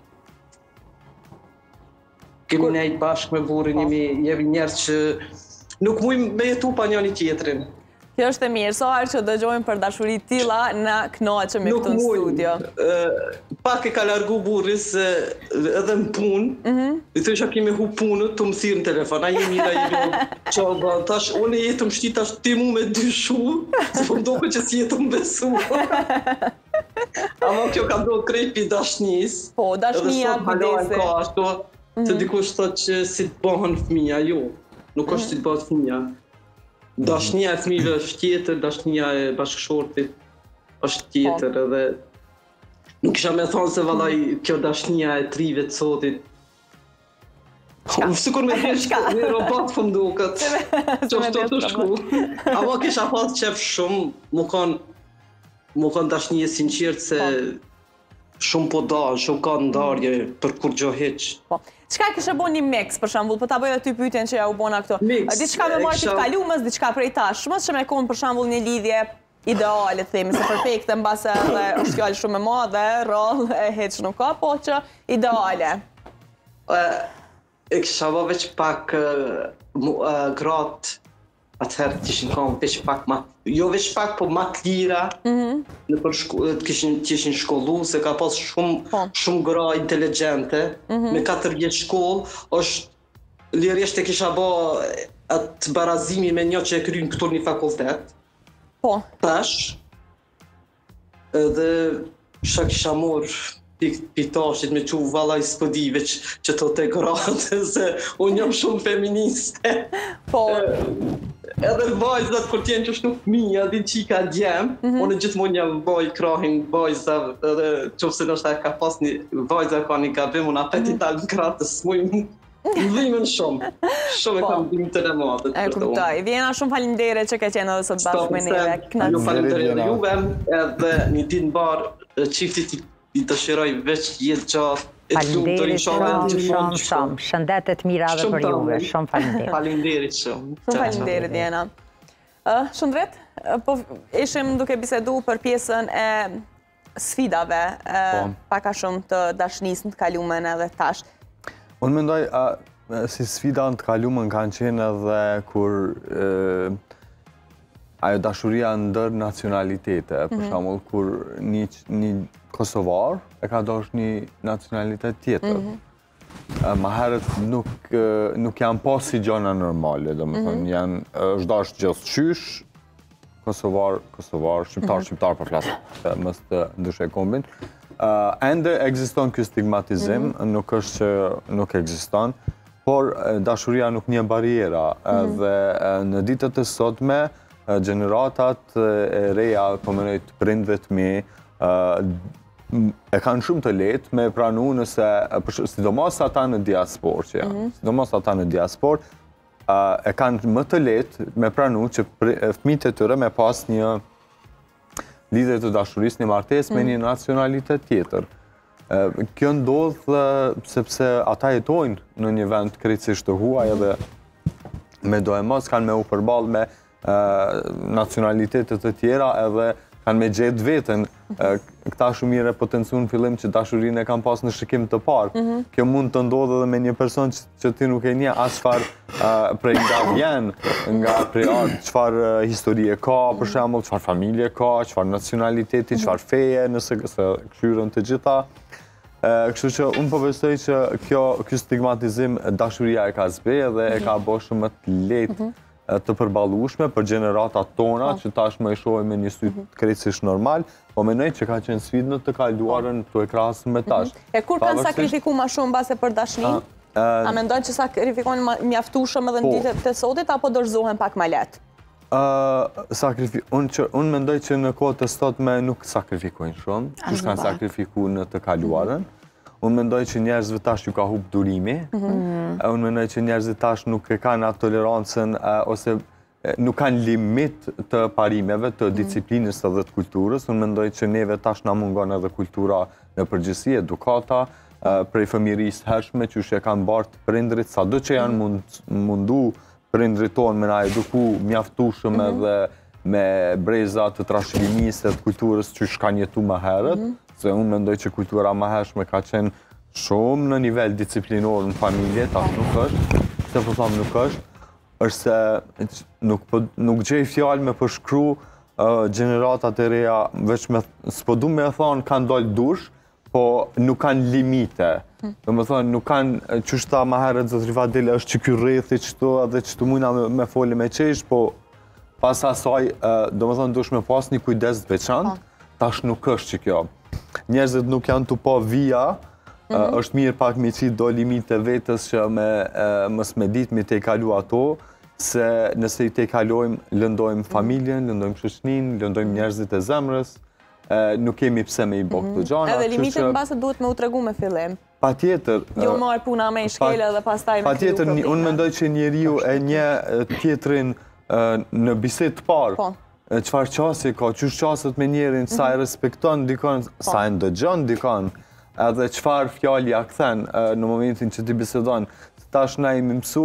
kemi nejtë bashkë me burin, jemi njerës që nuk mujmë me jetu pa njëni tjetërin.
Kjo është e mirë, so arë që dëgjojmë për dashurit tila na knaqëm e këtu në studio.
Pak e ka largu buris edhe në punë, i thësha kemi hu punët, të më thirë në telefon, a jemi mira, jemi qoba, tash unë jetë më shti, tash ti mu me dy shu, se po më doke që si jetë më besu. Ama kjo ka do krejpi dashnis,
po, dashnia
kudese. Se dikush thot që si të bëhen fëmija, jo, nuk është si të bëhet fëmija. Dashnia e fëmijëve është tjetër, dashnia e bashkëshortit është tjetër edhe nuk isha me thonë se vallaj kjo dashnia e trive të sotit. Sikur me një robot për mduket, që është të shku. Amo kisha pas qef shumë, mu kanë dashnia e sinqert se shumë po da, shumë ka ndarje për kur gjo heq.
Qka kështë bo një mix, për shambull, për ta bëjë dhe ty pyten që ja u bona këto? Diçka me marë të kalumës, diçka prej tashmës, që me konë për shambull një lidhje ideale, themi, se perfekte në base dhe është fjallë shumë e madhe, rrallë, e heq nuk ka, po që ideale.
E kësha bo veç pak gratë, atëherë të ishin kam veç pak ma, jo veç pak, po ma të lira, të kishin shkollu, se ka pas shumë gra inteligente, me katër vjetë shkollë, është lirisht e kisha bo atë barazimi me një që e kryin këtur një fakultet, tash, edhe shka kisha morë pitashit me që vala i spëdive që të të gratë, se unë jam shumë feministe. Edhe vajzat kur tjenë që është nuk mija, di qika djemë, unë gjithmonë jam vaj krahin vajza, edhe qëfëse nështë ka pas një vajza ka një gabim, unë apet i talë në kratës, mujmë dhimën shumë, shumë e kam dhimë të në madhët.
E kuptoj, Vjena, shumë falimdere që ke qenë edhe sot bashkë me neve.
Ju falimdere dhe juve, edhe një ditë barë qiftit i të shiroj veç jetë gjatë,
Falimderit shumë, shumë, shumë. Shëndetet mira dhe për juve. Shumë falimderit.
Falimderit shumë.
Shumë falimderit, Vjena. Shëndret, po ishim duke bisedu për pjesën e sfidave, paka shumë të dashnisë në të kalumen edhe tash.
Unë mendoj, si sfida në të kalumen kanë qenë edhe kur ajo dashuria ndër nacionalitete, për shembull kur një Kosovar e ka dosh një nacionalitet tjetër. Ma herët nuk janë pas si gjona normale, do më thënë, janë, është dash gjithë qysh, Kosovar, Kosovar, Shqiptar, Shqiptar për flasë, mës të ndryshe kombin. Ende egziston kjo stigmatizim, nuk është që nuk egziston, por dashuria nuk një bariera, dhe në ditët e sotme, gjeneratat e reja, komunit prindve të mi, e kanë shumë të letë me pranu nëse, sidomos ata në diaspor që janë, sidomos ata në diaspor, e kanë më të letë me pranu që fëmijët e tyre me pas një lidhje të dashurisë, një martesë me një nacionalitet tjetër. Kjo ndodhë sepse ata jetojnë në një vend krejtësisht të huaj edhe me do e mos kanë me u përballë me nacionalitetet të tjera edhe kanë me gjetë vetën. Këta shumire potenciun fillim që dashurin e kam pas në shikim të parë. Kjo mund të ndodhe dhe me një person që ti nuk e një as qëfar prej nga vjen, nga prej artë, qëfar historie ka, për shembull, qëfar familje ka, qëfar nacionaliteti, qëfar feje, nëse këshyren të gjitha. Kështu që unë përbestoj që kjo stigmatizim dashuria e ka zbe dhe e ka boshë më të letë të përballueshme për gjeneratat tona, që tash më i shohim me një sy krejtësisht normal, po mendoj që ka qenë sfidë në të kaluarën të e krahasur me tash.
E kur kanë sakrifikuar më shumë base për dashnin? A mendojnë që sakrifikojnë mjaftueshëm edhe në ditët e sotit, apo dorëzohen pak më lehtë?
Unë mendoj që në kohët e sotme nuk sakrifikojnë shumë, që kanë sakrifikuar në të kaluarën. Unë mendoj që njerëzve tash ju ka hup durimi, unë mendoj që njerëzve tash nuk e kanë atë tolerancën ose nuk kanë limit të parimeve, të disiplinës edhe të kulturës. Unë mendoj që neve tash na mungon edhe kultura në përgjithësi, edukata, prej fëmijërisë hershme që që e kanë bartë prindrit, sado që janë mundu prindrit tonë me na eduku mjaftueshëm edhe me breza të trashëgimisë të kulturës që shkanë jetu më herët, se unë mendoj që kultura më hershme ka qenë shumë në nivel disciplinor në familje, tash nuk është, se po thamë nuk është, është se nuk gjej fjalë me përshkru gjeneratat e reja, veç me, s'po du me e thonë kanë dollë dush, po nuk kanë limite. Do me thonë, nuk kanë, qështa më herët zotri Fadili është që ky rrethi qëto, edhe qëtu mujna me foli me qesh, po pas asaj, do me thonë, dush me pas një kujdes të veçantë, tash nuk është që kjo. Njerëzit nuk janë të po vija, është mirë pak me qitë do limite vetës që mës me ditë me te i kalu ato, se nëse i te i kalojmë, lëndojmë familjen, lëndojmë shoqërinë, lëndojmë njerëzit e zemrës, nuk kemi pse me i bokë të gjana.
Edhe limitet në basë duhet me u tregu me fillim.
Pa tjetër.
Jo marë puna me i shkele dhe pas taj me
Pa tjetër, unë mendoj që njeriu e një tjetrin në biset të parë, qëfar qasje ka, qësh qasët me njerin, sa e respekton dikon, sa e ndëgjon dikon, edhe qëfar fjali a këthen në momentin që ti bisedon. Tash na imi mësu,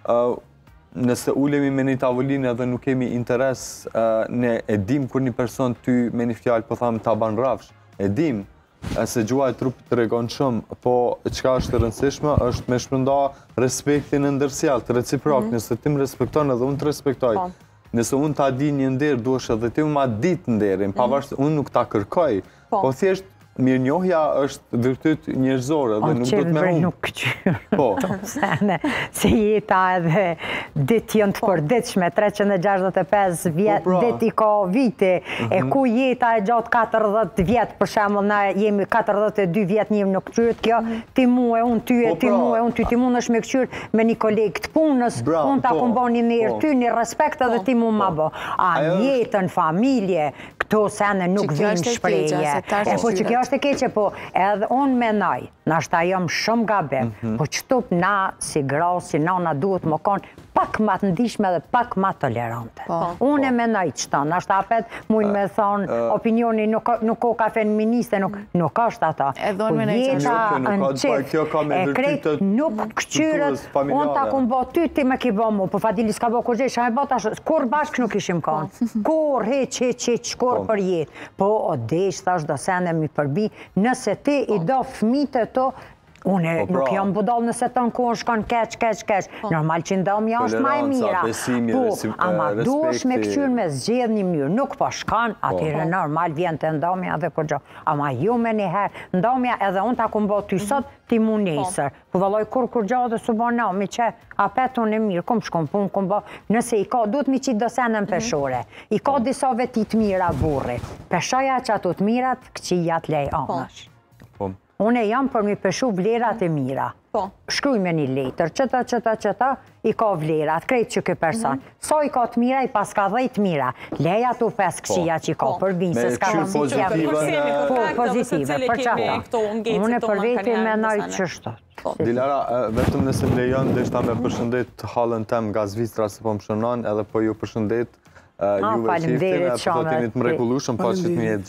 nëse ulemi me një tavolinë edhe nuk kemi interes, ne edhim kur një person ty me një fjallë po thamë ta ban rafsh, edhim, se gjua e trupit të regon shumë, po qka është të rëndësishme, është me shpërnda respektin e ndërsjall, të reciprok, nëse ti më respekton edhe unë të respektoj. Nëse unë ta di një nderë, duesh edhe ti ma ditë nderin, pavarësisht unë nuk ta kërkoj, po thjesht mirënjohja është vërtet njerëzore dhe nuk do të me humbë.
Nuk këqyrë.
Po.
Se jeta edhe ditë jënë të përditshme, treqind e gjashtëdhjetë e pesë vjetë, ditë i ka vite, e ku jeta e gjatë katërdhjetë vjetë, për shembull na jemi katërdhjetë e dy vjetë njëmë në këqyrët, kjo ti mu e unë ty e ti mu e unë ty, ti mu nësh me këqyrë me një kolegë të punës, unë ta kumbo një nërë ty, një respekt edhe ti mu ma bo. A jetën, familje, këto sene nuk vinë shpreje. E po që kjo është e keqe, po edhe unë menaj, nashta jam shumë gabim, po qëtup na si gra, si nana duhet më konë pak ma të ndishme dhe pak ma tolerante. Unë e menaj qëta, nashta apet mujnë me thonë opinioni nuk o ka feministe, nuk është ata.
Edhe unë menaj që
jeta në qif, e krejt nuk këqyrët, unë ta kun bo ty, ti me ki bo mu, po Fadili s'ka bo kur gjesh, a me bo tash, kur bashkë nuk ishim konë, kur heq, heq, heq, kur për jetë, po o desh, thash do sene mi përbi, nëse ti i do fmite to, unë nuk jam budal nëse të në kohë shkon keq, keq, keq. Normal që ndomja është ma e mira. Po, ama duesh me këqyrë me zgjedh një mënyrë. Nuk po shkon, atyre normal vjen të ndomja dhe kur gjo. Ama ju me njëherë, ndomja edhe unë ta kun bo ty sot, ti mu nesër. Po valloj kur kur gjo dhe su bo na, mi që apet unë e mirë, kum shkon pun, kum bo. Nëse i ka, duhet mi qitë dosenën peshore. I ka disa veti të mira burri. Peshoja që ato të mirat, këqijat lej anash. Unë e jam për mi peshu vlerat e mira. Shkruj me një letër, qëta, qëta, qëta, i ka vlerat, krejt që kë person. So i ka të mira, i pas ka dhejt mira. Leja të pes këshia që i ka për vinë, se s'ka të si qemë. Po, pozitive, për qëta. Unë e për veti me nëjtë qështot.
Dilara, vetëm nëse lejon, dhe shta me përshëndet halën tem nga Zvicra se po më shënon, edhe po ju përshëndet juve qiftin, e përtotinit më regullushëm, po që të një jetë gjatë.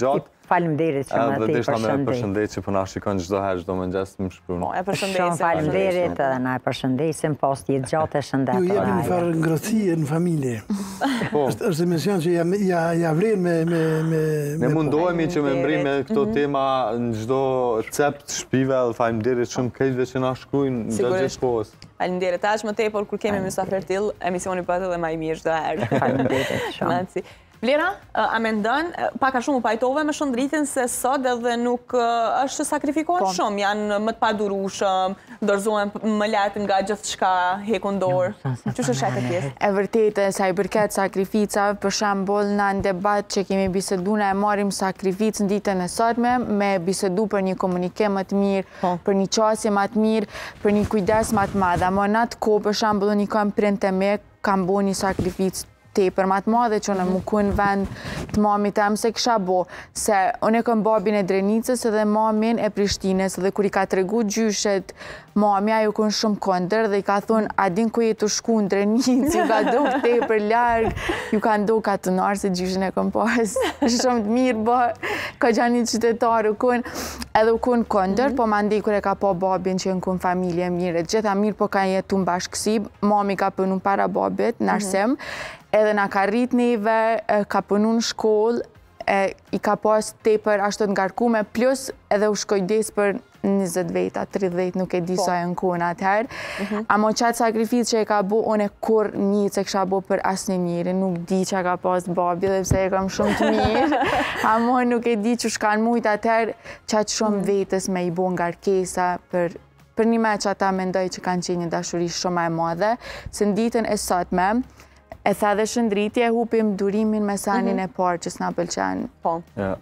Faleminderit që më ti
përshëndetje. Edhe përshëndetje që po na shikon çdo herë, çdo mëngjes më shkruan.
Po, e përshëndesim.
Shumë faleminderit edhe na e përshëndesim pas jetë gjatë e shëndet.
Ju jepni një farë ngrohtësie në familje. Është emision që ja ja vlen me me me
Ne mundohemi që me mbrim me këto tema në çdo cep të shtëpive, dhe faleminderit shumë këtyve që na shkruajnë gjatë kohës.
Faleminderit, aq më tepër kur kemi mysafir till, emisioni bëhet edhe më i mirë çdo herë.
Faleminderit shumë.
Vlera, a mendon, pak a shumë u pajtove me shëndritin se sot edhe nuk është sakrifikohen shumë, janë më të padurushëm, dorëzohen më lehtë nga gjithçka, hekun dorë. Çu është atë pjesë?
E vërtetë, sa i përket sakrificave, për shembull, në një debat që kemi bisedu, ne e marrim sakrificën ditën e sotme, me bisedu për një komunikim më të mirë, për një qasje më të mirë, për një kujdes më të madh. Ama në atë kohë, për shembull, unë kam printe me, kam bo një sakrificë tepër ma të madhe që unë më kuën vend të mamit tem se kësha bo, se unë e këm babin e Drenicës edhe mamin e Prishtines, dhe kur i ka tregu gjyshet mamja, ju kënë shumë kondër dhe i ka thonë, a din ku jetu shku në Drenicë, ju ka do tepër largë, ju ka ndo katunarë se gjyshen e këm pas, shumë të mirë, ba, ka gjanë një qytetarë, u kënë, edhe u kënë kondër, po ma ndi kur e ka po babin që në kënë familje mirë, gjitha mirë po ka jetu në bashkësi, mami ka pënu para babit, në arsim, edhe na ka rrit neve, ka punu në shkollë, i ka pas tepër ashtu të ngarkume, plus edhe u shkojdes për njëzet veta, tridhjet, nuk e di sa e në kona atëherë. Amo qatë sakrificë që e ka bo, unë e kur një që kësha bo për asë një njëri, nuk di që ka pas babi, dhe pse e kam shumë të mirë. Amo nuk e di që shkan mujtë atëherë, qatë shumë vetës me i bo ngarkesa për për një me që ata mendoj që kanë qenë një dashuri shumë e madhe, se në ditën e sotme, e tha dhe shëndritje, hupim durimin me sanin e parë që s'na pëlqen.
Po.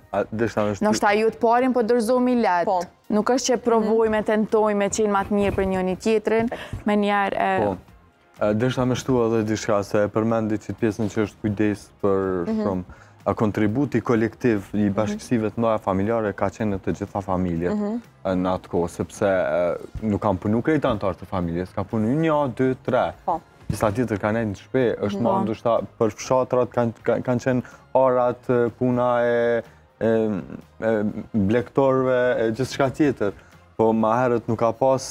Në shta ju të parin, po dërzomi letë. Nuk është që provojme, tentojme, qenë ma të mirë për njëni tjetërin, me njerë...
Po, dështa me shtu edhe dishka, se e përmendi që pjesën që është kujdes për shumë. A kontributi kolektiv i bashkësive të ndoja familjare ka qenë të gjitha familjet në atë kohë, sepse nuk kam punu krejt antarë të familjes, ka punu një, dy, tre. Disa tjetër ka nejtë në shpe, është ma ndushta për fshatrat kanë qenë arat, puna e blektorve, gjithë shka tjetër. Po ma herët nuk ka pas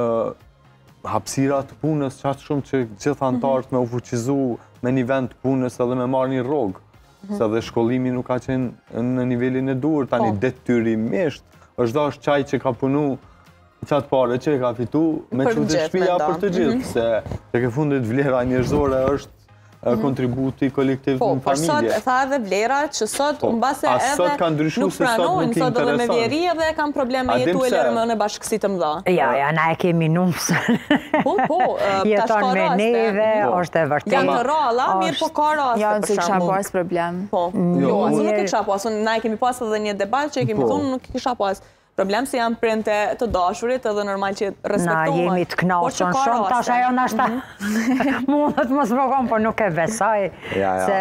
hapsirat të punës qatë shumë që gjithë antarët me u fuqizu me një vend të punës edhe me marrë një rogë. Se dhe shkollimi nuk ka qenë në nivelin e dur, tani detyrimisht është da është qaj që ka punu qatë pare që e ka fitu me që të shpia për të gjithë, se të ke fundit vlera njërzore është kontributi kolektiv në familje.
Po, për sot e tha edhe vlera që sot në base edhe nuk pranojnë, sot edhe me vjeri edhe kanë probleme jetu e lërë më në bashkësit të mëdha.
Ja, ja, na e kemi numësën.
Po, po,
jeton me neve, është e vërtet.
Janë të ralla, mirë po ka raste.
Janë se kisha pas problem.
Po, jo, asë nuk kisha pas, na e kemi pas edhe një debat që e kemi thunë, nuk kisha pas. Problem se janë printe të dashurit edhe normal që respektohet.
Na jemi të knaqën shumë, tash ajo nashta mundet mos më kom, por nuk e besoj. Se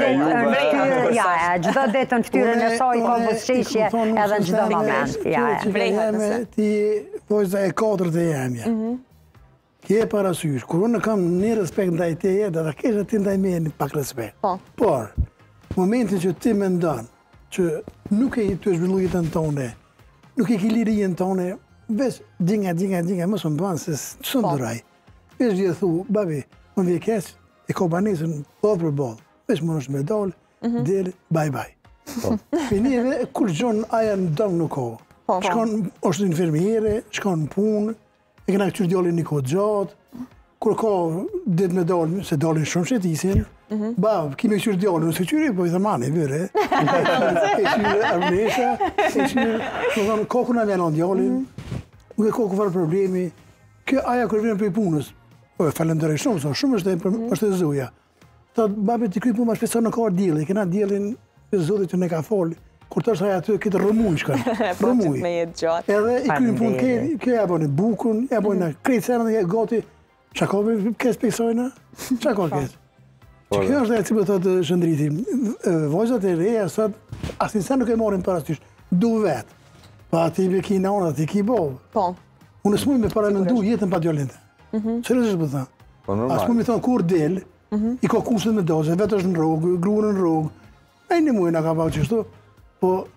gjdo detë në ftyrën e saj ka busqeshje edhe në gjdo moment.
Ti vojza e katërt e jemja. Kje parasysh, kur unë kam një respekt ndaj teje, dhe da kesha ti ndaj me një pak respekt. Por, momentin që ti me ndonë, që nuk e të zhvillu jetën tonë, nuk e ki liri jenë tonë, veç dinga, dinga, dinga, më së më banë, se së më dëraj. Veç gjithë thu, babi, më vje keqë, e ko banesën, bodhë për bodhë. Veç më nështë me dollë, delë, bye bye. Për njëve, kur gjonë aja në dëmë nuk ko. Shkon, është infermiere, shkon në punë, e këna këqyrë djallin një kodë gjatë, kur ko ditë me dollë, se dollin shumë shetisin, Bab, kime këqyrë djallë, nëse këqyri, po i thëmani, vire. E qyrë armesha, e qyrë, në thonë, koku në vjenon djallin, nuk e koku farë problemi. Kjo aja kërë vjenë për i punës, po e falendërej shumë, shumë është e zuja. Thotë, babi, ti kry punë ma shpesor në karë djeli, kena djelin e zudit që ne ka folë, kur të është aja të këtë rëmuj shkanë, rëmuj. Edhe i kry punë, kjo e aboni bukun, e aboni krejtë serën dhe gati, qa ka kes pejsojna, qa ka kes? Që kjo është e si më thotë shëndriti, vojzat e reja sot, asin se nuk e morin parastysh, du vetë, pa ati me ki në onë, ati ki bovë.
Po.
Unë së mujë me paramendu jetën pa djallinte. Qërës është për tha? Asë mujë me thonë kur del, i ka kusët me doze, vetë është në rogë, gruën në rogë, e një mujë nga ka pa qështu, po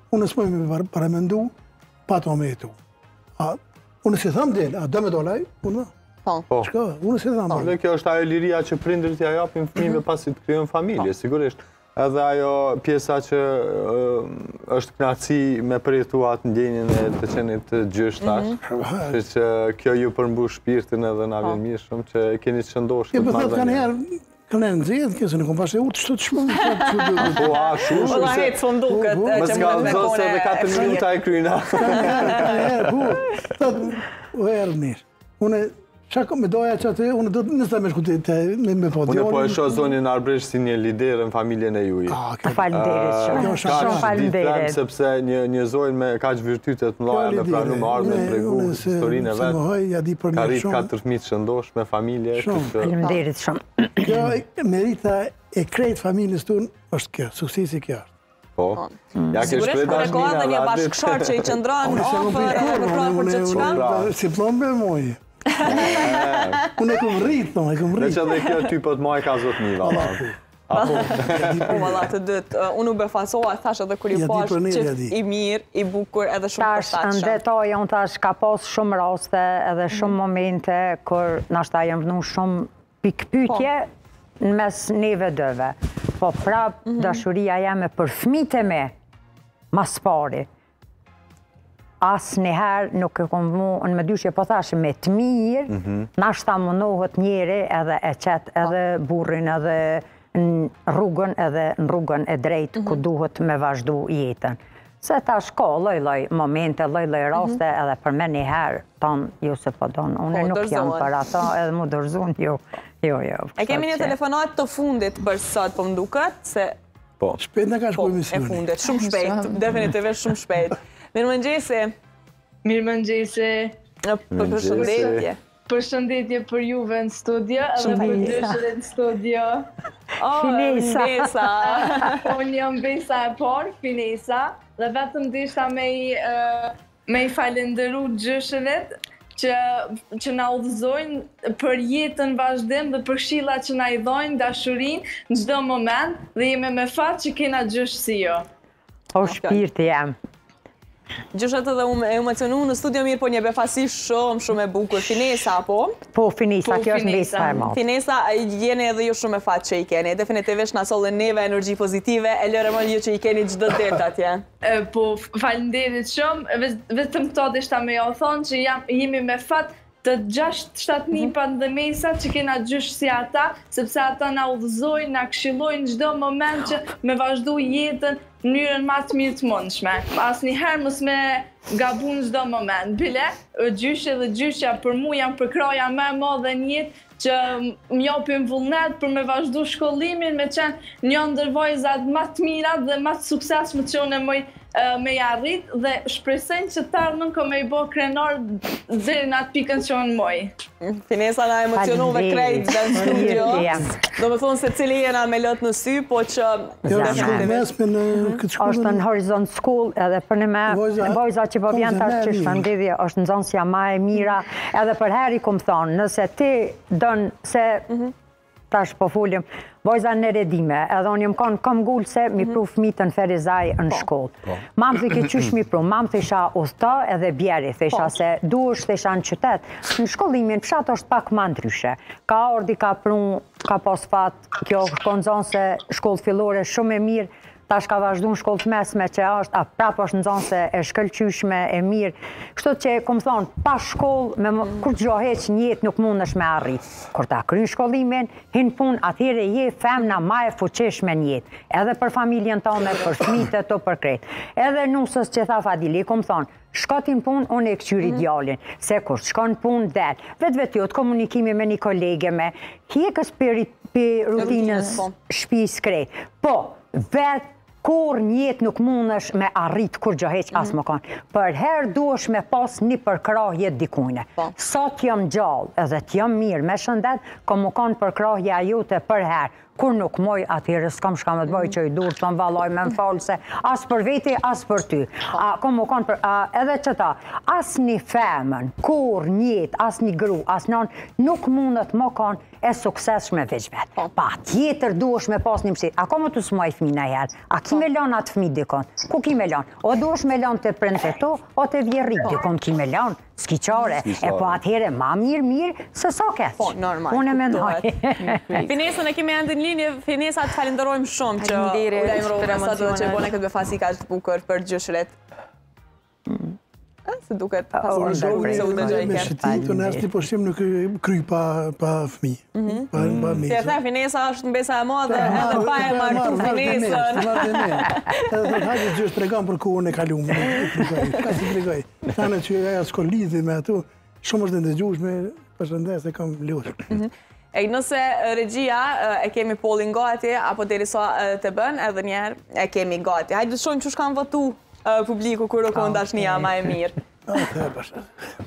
unë s'poj me paramendu, pa to me jetu. Unë si tham del, a do me dolaj, unë
Po.
Shka, unë si tham.
Dhe kjo është ajo liria që prindërit ja japin fëmijëve pasi të krijojnë familje, sigurisht. Edhe ajo pjesa që është knaci me përjetu atë ndjenjën e të qenit të gjysh tash, që kjo ju përmbush shpirtin edhe na vjen mirë shumë që keni të shëndosh
të marrë. Kanë herë, kanë herë nxehtë, kjo se në kom pashe u të shto të shmënë.
Po, a, shumë shumë.
Po, a hetë së nduket
që më me kone... edhe katër minuta e kryna.
Kanë herë, po, thëtë, u herë mirë. Une, Shako me doja që atë, unë do të nësta me shku të me po
Unë po e shoh zonin Arbresh si një lider në familjen e juaj.
Falenderit shumë. Shumë falenderit.
Sepse një zonë me kaq virtyte të mëdha me pranu me ardhmë me tregu historinë e vet. Ka rrit katër fëmijë të shëndosh me familje.
Falenderit shumë.
Kjo merita e krejt familjes tonë është kjo, suksesi kjo është.
Po. Ja ke shpreh
dashnin. Sigurisht ka një bashkëshort që i qëndron afër edhe për çdo çka.
Si plombe moj. Unë e këmë rritë, thonë, e këmë rritë.
Dhe që dhe kjo ty po të maj ka zotë një, vala.
Po, vala, të dëtë, unë u befasoha, thash edhe kër i pash që i mirë, i bukur, edhe shumë përshtatëshëm.
Tash, në detoj, unë tash ka pas shumë raste edhe shumë momente kër nashta jem vënu shumë pikpytje në mes neve dëve. Po prap, dashuria jeme për fmite me, mas pari. Asë njëherë nuk e kom mu, në me dyshje po thashë me të mirë, nashta mundohet njeri edhe e qetë edhe burrin edhe në rrugën edhe në rrugën e drejtë ku duhet me vazhdu jetën. Se ta shko loj-loj momente, loj-loj raste edhe për me njëherë tonë ju se po donë. Unë nuk jam për ato edhe mu dërzun ju. Jo, jo.
E kemi një telefonat të fundit për sot, po më duket, se...
Po.
Shpejt në ka shku emisioni.
E fundit, shumë shpejt, definitivisht shumë shpejt. Mirë më nxesi.
Mirë më nxesi.
Për përshëndetje.
Përshëndetje për juve në studio, edhe për dyshëve në studio.
Finesa.
Unë jam Besa e parë, Finesa, dhe vetëm dishta me i falenderu gjyshevet që na udhëzojnë për jetën vazhdim dhe për këshilla që na i dhojnë dashurin në çdo moment dhe jemi me fat që kena gjysh si jo.
O shpirti jam.
Gjyshet edhe u emocionu në studio mirë, po një befasi shumë, shumë e bukur. Finesa, po?
Po, Finesa, kjo është Besa e madh.
Finesa, jeni edhe ju shumë e fat që i keni. Definitivisht na sollën neve energji pozitive, e lërë më ju që i keni çdo ditë atje.
Po, falenderit shumë, vetëm këto dishta me jo thonë që jemi me fat të gjashtë shtatë mijë pandemisa që kena gjysh si ata, sepse ata na udhëzojnë, na këshillojnë çdo moment që me vazhdu jetën në mënyrën më të mirë të mundshme. Asnjëherë mos me gabu në çdo moment. Bile, gjyshi dhe gjyshja për mu janë përkraja më e madhe në jetë që më japin vullnet për me vazhdu shkollimin, me qenë një ndër vajzat më të mira dhe më të suksesshme që unë moj me jarrit dhe shpresojnë që të ardhmen ko me i bo krenar deri në atë pikën që unë moj.
Finesa na emocionuve krejt dhe në studio. Do me thonë se cili jena me lot në sy, po që...
Jo, në shkull mesme në këtë shkull...
është në Horizont School edhe për në me vojza që po vjen tash që shfëndidhje është në zonësja ma e mira edhe për heri kom thonë, nëse ti dënë se... tash po fulim, vojza në redime, edhe unë jëmë konë kom gullë se mi pru fmitën Ferizaj në shkollë. Mamë thë ki qysh mi pru, mamë thë isha usta edhe bjeri, thë isha se duesh thë isha në qytet. Në shkollimin, pshat është pak ma ndryshe. Ka ordi ka pru, ka pos fat, kjo konë zonë se shkollë fillore shumë e mirë, tash ka vazhdu në shkollë të mesme që është, a prap është në zonë se e shkëllqyshme, e mirë. Kështu që, këmë thonë, pa shkollë, kur të gjoheq një jetë nuk mund është me arrit. Kur ta krynë shkollimin, hinë pun, atyre je femna ma e fuqishme një jetë. Edhe për familjen tome, për fmitë të për kretë. Edhe nusës që tha Fadili, këmë thonë, shkotin pun, unë e këqyri djallin, se kur shkon pun del, vetë vetë jo të komunikimi me një kolege me, hjekës për rutinës shpis krejtë. Po, vetë kur njetë nuk mund është me arrit kur gjoheq asë më kanë. Për herë du është me pas një përkrahje dikujne. Sa t'jam gjallë edhe t'jam mirë me shëndet, ko më kanë përkrahja jute për herë. kur nuk moj, atëherë s'kam shka me të bëj që i dur, të më valoj me më falë se as për veti, as për ty. A, kom më konë për, a, edhe që ta, as një femën, kur njët, as një gru, as non, nuk mundet më konë e sukseshme veç vetë. Pa tjetër duesh me pas një mësit. A kom më të smaj fmi në herë? A ki me lanë atë fmi dikon? Ku ki me lanë? O duesh me lanë të prëndë to, o të vjerri dikon ki me lanë? Skiqare. E po atëhere ma mirë, mirë, se sa keq.
Po, normal.
Unë e mendoj.
Finesën e kemi endë në linje, Finesa të falenderojmë shumë që u lajmërove sa do që e bone këtë befasi ka që bukur për gjyshret. Se duket pasur shumë se u dëgjoj
Me
kërë.
shëtit, të nështë një poshtim nuk kry pa fmi. Pa me.
Si e the, Finesa është në besa e madhe, edhe pa e martu Finesën.
Edhe të hajtë që është tregan për kohën e kalumë. Ka si tregoj. Tane që aja s'ko lidhi me ato, shumë është në ndëgjushme, përshëndes e kam ljoshë.
E nëse regjia e kemi polin gati, apo deri sa të bën, edhe njerë e kemi gati. Hajde të shojmë që shkanë votu publiku kur o konë dashnia ma e mirë.
Ate, pasha.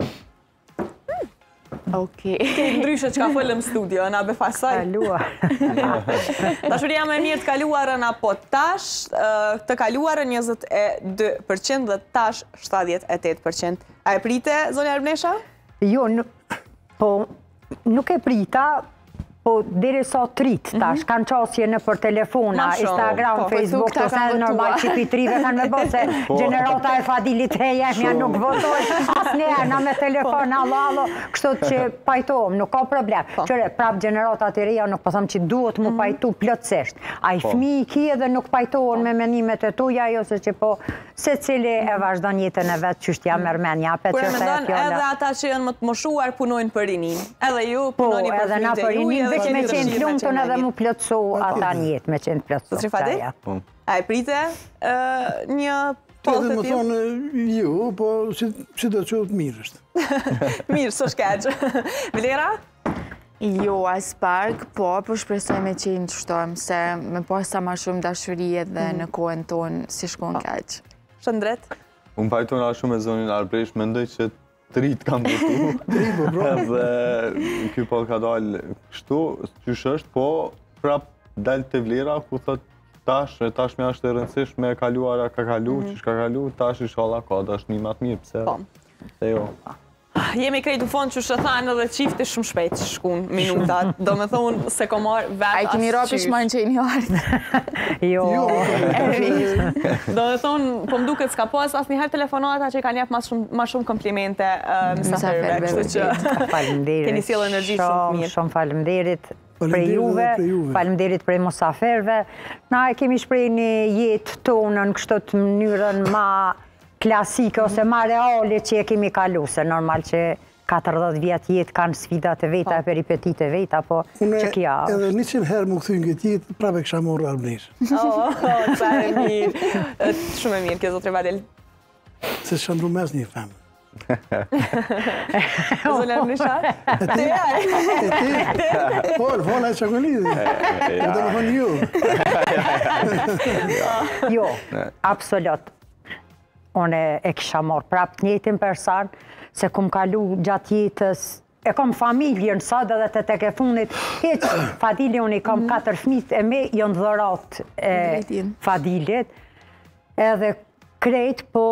Okej. Këtë ndryshe që ka fëllëm studio, na befasaj.
Kalua.
Dashuria me mirë të kaluarën apo tash, të kaluarën njëzet e dy përqind dhe tash shtatëdhjetë e tetë përqind. A e prite, zonja Arbnesha?
Jo, po nuk e prita, po deri sa trit tash, kanë qasje në për telefona, Instagram, Facebook, të se normal që pitrive kanë me bërë, se generata e Fadilit e jemja nuk votoj, asë njerë, na me telefon, allo, allo, kështu që pajtojmë, nuk ka problem. Qëre, prap generata të reja nuk pëthëm që duhet mu pajtu plotësisht. A i fmi i ki edhe nuk pajtojnë me menimet e tuja, jo se që po, se cili e vazhdon jetën e vetë qështja mërmenja.
Kure me ndonë, edhe ata që janë më të moshuar punojnë për rinin. Edhe ju punojnë për fmijët e ju,
veç me qenë plumëtën edhe mu plëtsu ata njetë me qenë plëtsu.
Së Trifati? A e prite një
posë të tjilë? Të edhe më thonë ju, po si do që të mirë është.
Mirë, së shkeqë. Vlera?
Jo, as pak, po, po shpresoj me qenë të shtojmë, se me posa ma shumë dashurije dhe në kohën tonë si shkon keqë.
Shëndret?
Unë pajtona shumë e zonin Arbresh, mendoj që trit kam votu. Edhe kjo po ka dalë kështu, qysh është, po prap dalë të Vlera, ku thot tash, tash me ashtë e rëndësish me kaluara ka kalu, që shka kalu, tash i shala ka dashni ma të mirë, pse? Se jo.
Jemi krejt u fond që shë thanë edhe qifti shumë shpejt që shkun minutat. Do me thonë se ko marë vetë asë qysh. A i kemi rapi shmajnë që i një artë.
Jo.
Do me thonë, po mduket s'ka pas asë njëherë telefonata që i ka njef ma shumë komplimente mësafirve. Kështu që keni sjellë energji shumë mirë.
Shumë falemderit prej juve, falemderit prej mësafirve. Na e kemi shprej një jetë tonën kështu të mënyrën ma klasike ose ma reale që e kemi kalu, se normal që katërdhjetë vjetë jetë kanë sfidat e veta, peripetit e veta, po që kja është.
Edhe një qenë herë më këthy në këtë jetë, prave kësha morë Arbnesh.
O, sa e mirë. Shumë e mirë, kjo zotre Vadel.
Se shëndru mes një femë.
Zonë Arbnesha?
E ti? E ti? Por, vola e qakolidhi. E do më thonë ju.
Jo, absolut. Unë e kisha morë prap të njëtin person, se kum kalu gjatë jetës, e kom familjen sot edhe të të ke funit, heq Fadili, unë i kom katër fmit e me, jonë dhërat Fadilit, edhe krejt, po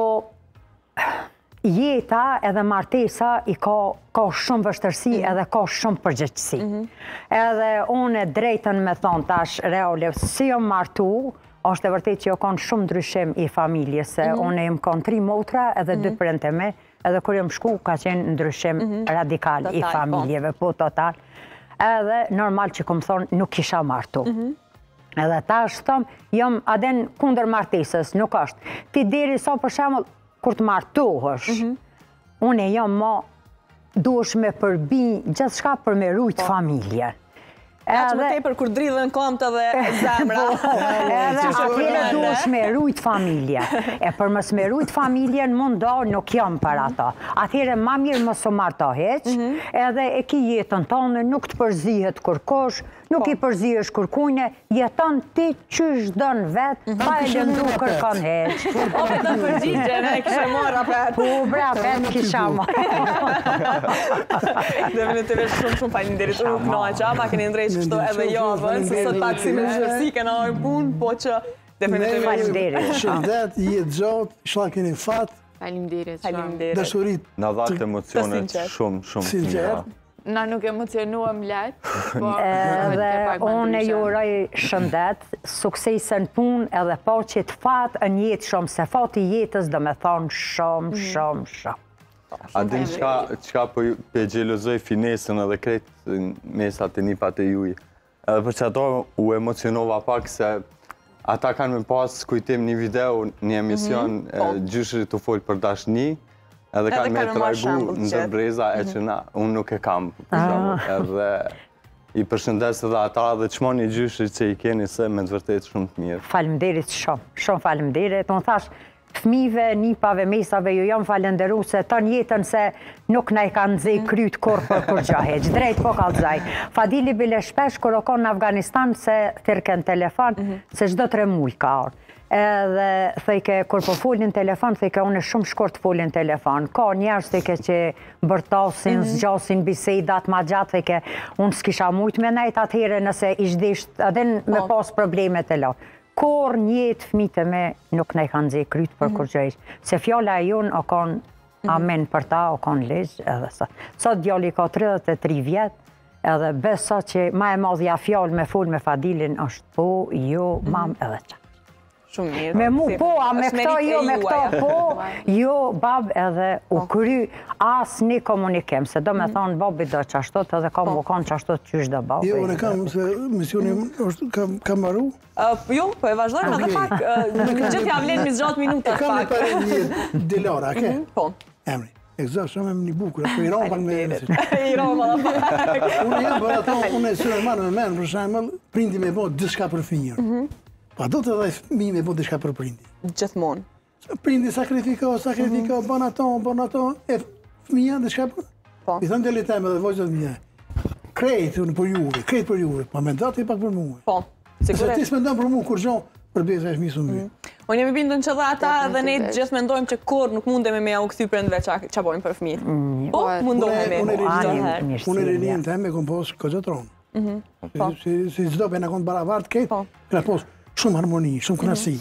jeta edhe martesa i ka shumë vështërsi edhe ka shumë përgjegjësi. Edhe unë e drejten me thonë tash, reale, si jom martu, është e vërtet që jo kanë shumë ndryshim i familje, se unë jem kanë tri motra edhe dy prente me, edhe kur jem shku ka qenë ndryshim radikal i familjeve, po total. Edhe normal që këmë thonë nuk isha martu. Edhe ta është thëmë, jam aden kunder martesës, nuk është. Ti deri sa për shemull, kur të martohësh, unë jam ma duesh me përbi gjithë shka për me rujt familje.
Ja që më tepër kur dridhen këmët edhe zemra.
Edhe atire duesh me rujt familje. E për mës me rujt familje në mundo nuk jam për ato. Atire ma mirë më së marto heq, edhe e ki jetën tonë, nuk të përzihet kërkosh, nuk i përzihesh kërkujne, jeton ti qysh dën vetë, pa e lëndu kërkon heq.
O, me të përgjigje, ne kështë mora për.
Po, bra, për kisha mora.
Definitivisht shumë shumë falinderit u kënoqa, ma keni ndrejt shpesh kështu edhe javën, se sot taksi me zhërsi kena ojë punë, po që definitivt
faleminderit. Shëndet, jetë gjatë, inshallah keni fat.
Faleminderit.
Faleminderit.
Dashurit.
Na dhatë emocionet shumë, shumë
sinqert.
Na nuk emocionuam letë.
Edhe unë e juroj shëndet, suksesën punë edhe paqet fat në jetë shumë, se fati jetës do me thonë shumë, shumë, shumë.
A din qka për gjelozoj finesën edhe kretë mesat e nipat e juj. Edhe për që ato u emocionova pak se ata kanë me pas kujtim një video, një emision gjyshëri të folë për dashni, edhe kanë me të regu në dërbreza e që na, unë nuk e kam. Edhe i përshëndes edhe ata dhe qmo një gjyshëri që i keni se me të vërtet shumë të mirë.
Falemderit shumë, shumë falemderit. Unë thash, fëmive, nipave, mesave, ju jam falenderu se të njetën se nuk ne kanë zej kryt kur për kur gjaheq. Drejt po kalzaj. Fadili bile shpesh kër o konë në Afganistan se thirken telefon, se gjdo tre muj ka orë. Edhe thëjke, kur po folin telefon, thëjke, unë shumë shkurt folin telefon. Ka njerës thëjke që bërtasin, zgjasin bisedat ma gjatë, thëjke, unë s'kisha mujt me nejt atëhere nëse ishdisht, edhe me pas problemet e la. Kur njët fmite me nuk ne kanë zhe kryt për kur gjëjsh. Se fjalla e jonë o konë amen për ta, o konë legjë edhe sa. Sot djalli ka tridhjetë e tri vjetë, edhe besa që ma e madhja fjallë me full me Fadilin është po, jo, mam edhe qa.
Shumë mirë.
Me mu po, a me këta jo, me këta po, jo, bab edhe u kry as një komunikim, se do me thonë babi do qashtot edhe kam u kanë qashtot qysh dhe babi.
Jo, unë kam, se misionim kam maru.
Jo, po e vazhdojmë edhe pak, gjithë ja vlenë mi zgjatë minuta pak.
Kam e pare një delara, ke?
Po.
Emri, egzakt, shumë e një bukur, po i ronë pak me emri.
I ronë më dhe pak.
Unë jam për ato, unë e Sulejman me menë, për shemëll, prindi me bo diska për fëmijër. Pa do të dhe fëmi me bo diska për prindi.
Gjithmonë.
Prindi sakrifiko, sakrifiko, bon ato, bon ato, e fëmija diska për... I thënë djeli teme dhe vojzët mija, krejtë për juve, krejtë për juve, pa me ndatë i pak për muë.
Po, sigurisht.
Se ti s'me ndonë për muë kur gjonë, për besa e fëmi së mjë.
Unë jemi bindën që dhe ata dhe ne gjithë mendojmë që kur nuk mundemi me ja u këthy prindve që bojmë për fëmijët. Po, mundohemi.
Unë e rinjën të eme kom posë këgjëtronë. Si gjdo për në konë baravartë ketë, këna posë shumë harmoni, shumë kënasi.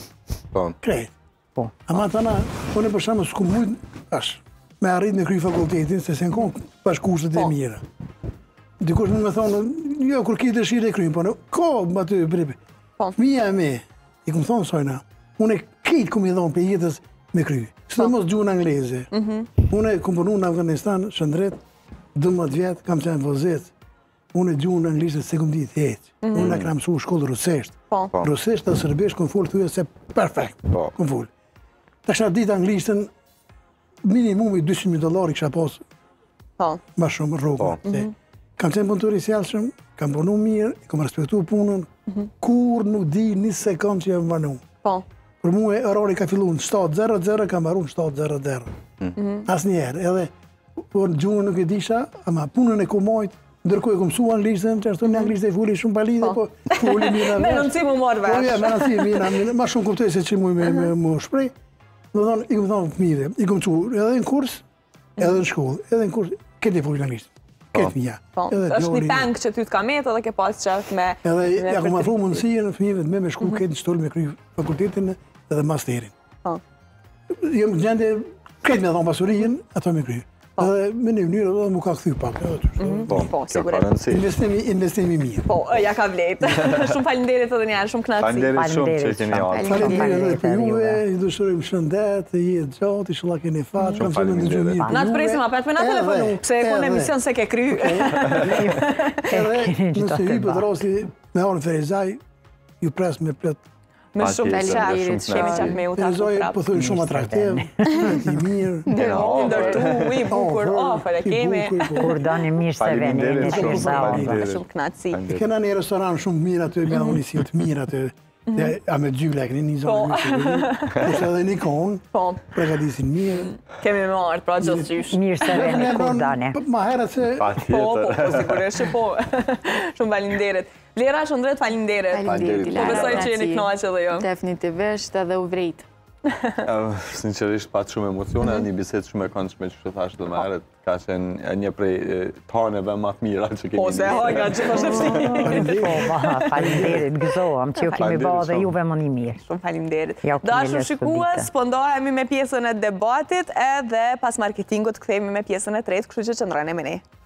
Krejtë. Ama të na, unë e përshamë s'ku mujtë, ashtë, me arrit me kry fakultetin, se se në konë pash kushtet e mira. Dikush më me thonë, jo, kur ki dëshirë e krymë, po në, ko, më të brepi. Mija e me, i këmë thonë sojna, unë e kitë këmë i dhonë për jetës me kry. Së të mos gjuhën angleze. Unë e këmë përnu në Afganistan, shëndret, dëmët vjetë, kam qenë vëzet. Unë e gjuhën angleze se këmë ditë heqë. Unë e kam su shkollë rusesht. Rusesht dhe sërbesht këmë folë thuja se perfekt. Këmë folë. Ta shna ditë anglishtën, minimumi dyqind mijë dollari kësha posë. Ma shumë rrugë. Kam qenë punëtori sjellshëm, kam punu mirë, kam respektu punën, kur nuk di një sekund që jam vanu. Për mu e orari ka fillu në shtatë zero zero, kam baru në shtatë zero zero. As njerë, edhe por gjuhën nuk e disha, ama punën e ku mojtë, ndërkohë e ku mësu anglishtën, që ashtu një anglisht e fuli shumë palidhe, po fuli mirë në
me nënci mu morë vesh.
Po ja, me nënci mirë, ma shumë kuptoj se që mu me shprej. Dhe thonë, i këmë thonë fëmijëve, i këmë cu edhe në kurs, edhe në shkollë, edhe në kurs, këtë e fuli anglisht. Këtë mija.
është një peng që ty t'ka metë edhe ke pas qëtë me...
Edhe ja ku ma fru mundësirën fëmijëve me me shku këtë në shtollë me kry fakultetin edhe masterin. Jëmë gjende këtë me thonë pasurijin, ato me kry. Edhe me një njërë edhe mu ka këthy pak.
Po, sigurisht.
Investimi mirë.
Po, ja ka vletë. Shumë falinderit edhe njerë, shumë knatësi.
Falinderit shumë që keni ardhur.
Falinderit edhe për juve, i dëshurim shëndet, jetë gjatë, ishulla keni fatë, kam qenë në gjëmirë për juve.
Na të presim apet me na telefonu, pse e në emision se ke kry.
Edhe nëse i për të rosti me orën Ferizaj, ju pres me plët.
Me shumë falinderit, kemi qak me u ta
Ferizaj po thujnë shumë atraktiv, i mirë.
Ndërtu, i bukur, ofër e kemi.
Kur do një mirë se veni, një mirë sa ofër.
Shumë knatësi.
Kena një restoran shumë mirë aty, me unisi të mirë aty. A me gjyla, këni një zonë njësë. Kështë edhe një konë, pregadisin mirë.
Kemi me marë, pra gjithë qysh.
Mirë se veni, kur dani.
Ma herët se...
Po, po, po, sigurisht që po. Shumë falinderit. Vlera Shëndret, falinderit.
Falinderit,
Po besoj që jeni knaqë edhe jo.
Definitivisht edhe u vrejt.
Sinqerisht pat shumë emocione, një bisedë shumë e këndshme që thash dhe më herët, ka qenë një prej taneve më të mira që kemi.
Po se haga që po shëfti.
Po, faleminderit, gëzohem që ju kemi bërë dhe juve më një mirë.
Shumë faleminderit. Dashur shikues, po ndohemi me pjesën e debatit edhe pas marketingut kthehemi me pjesën e tretë, kështu që qëndroni me ne.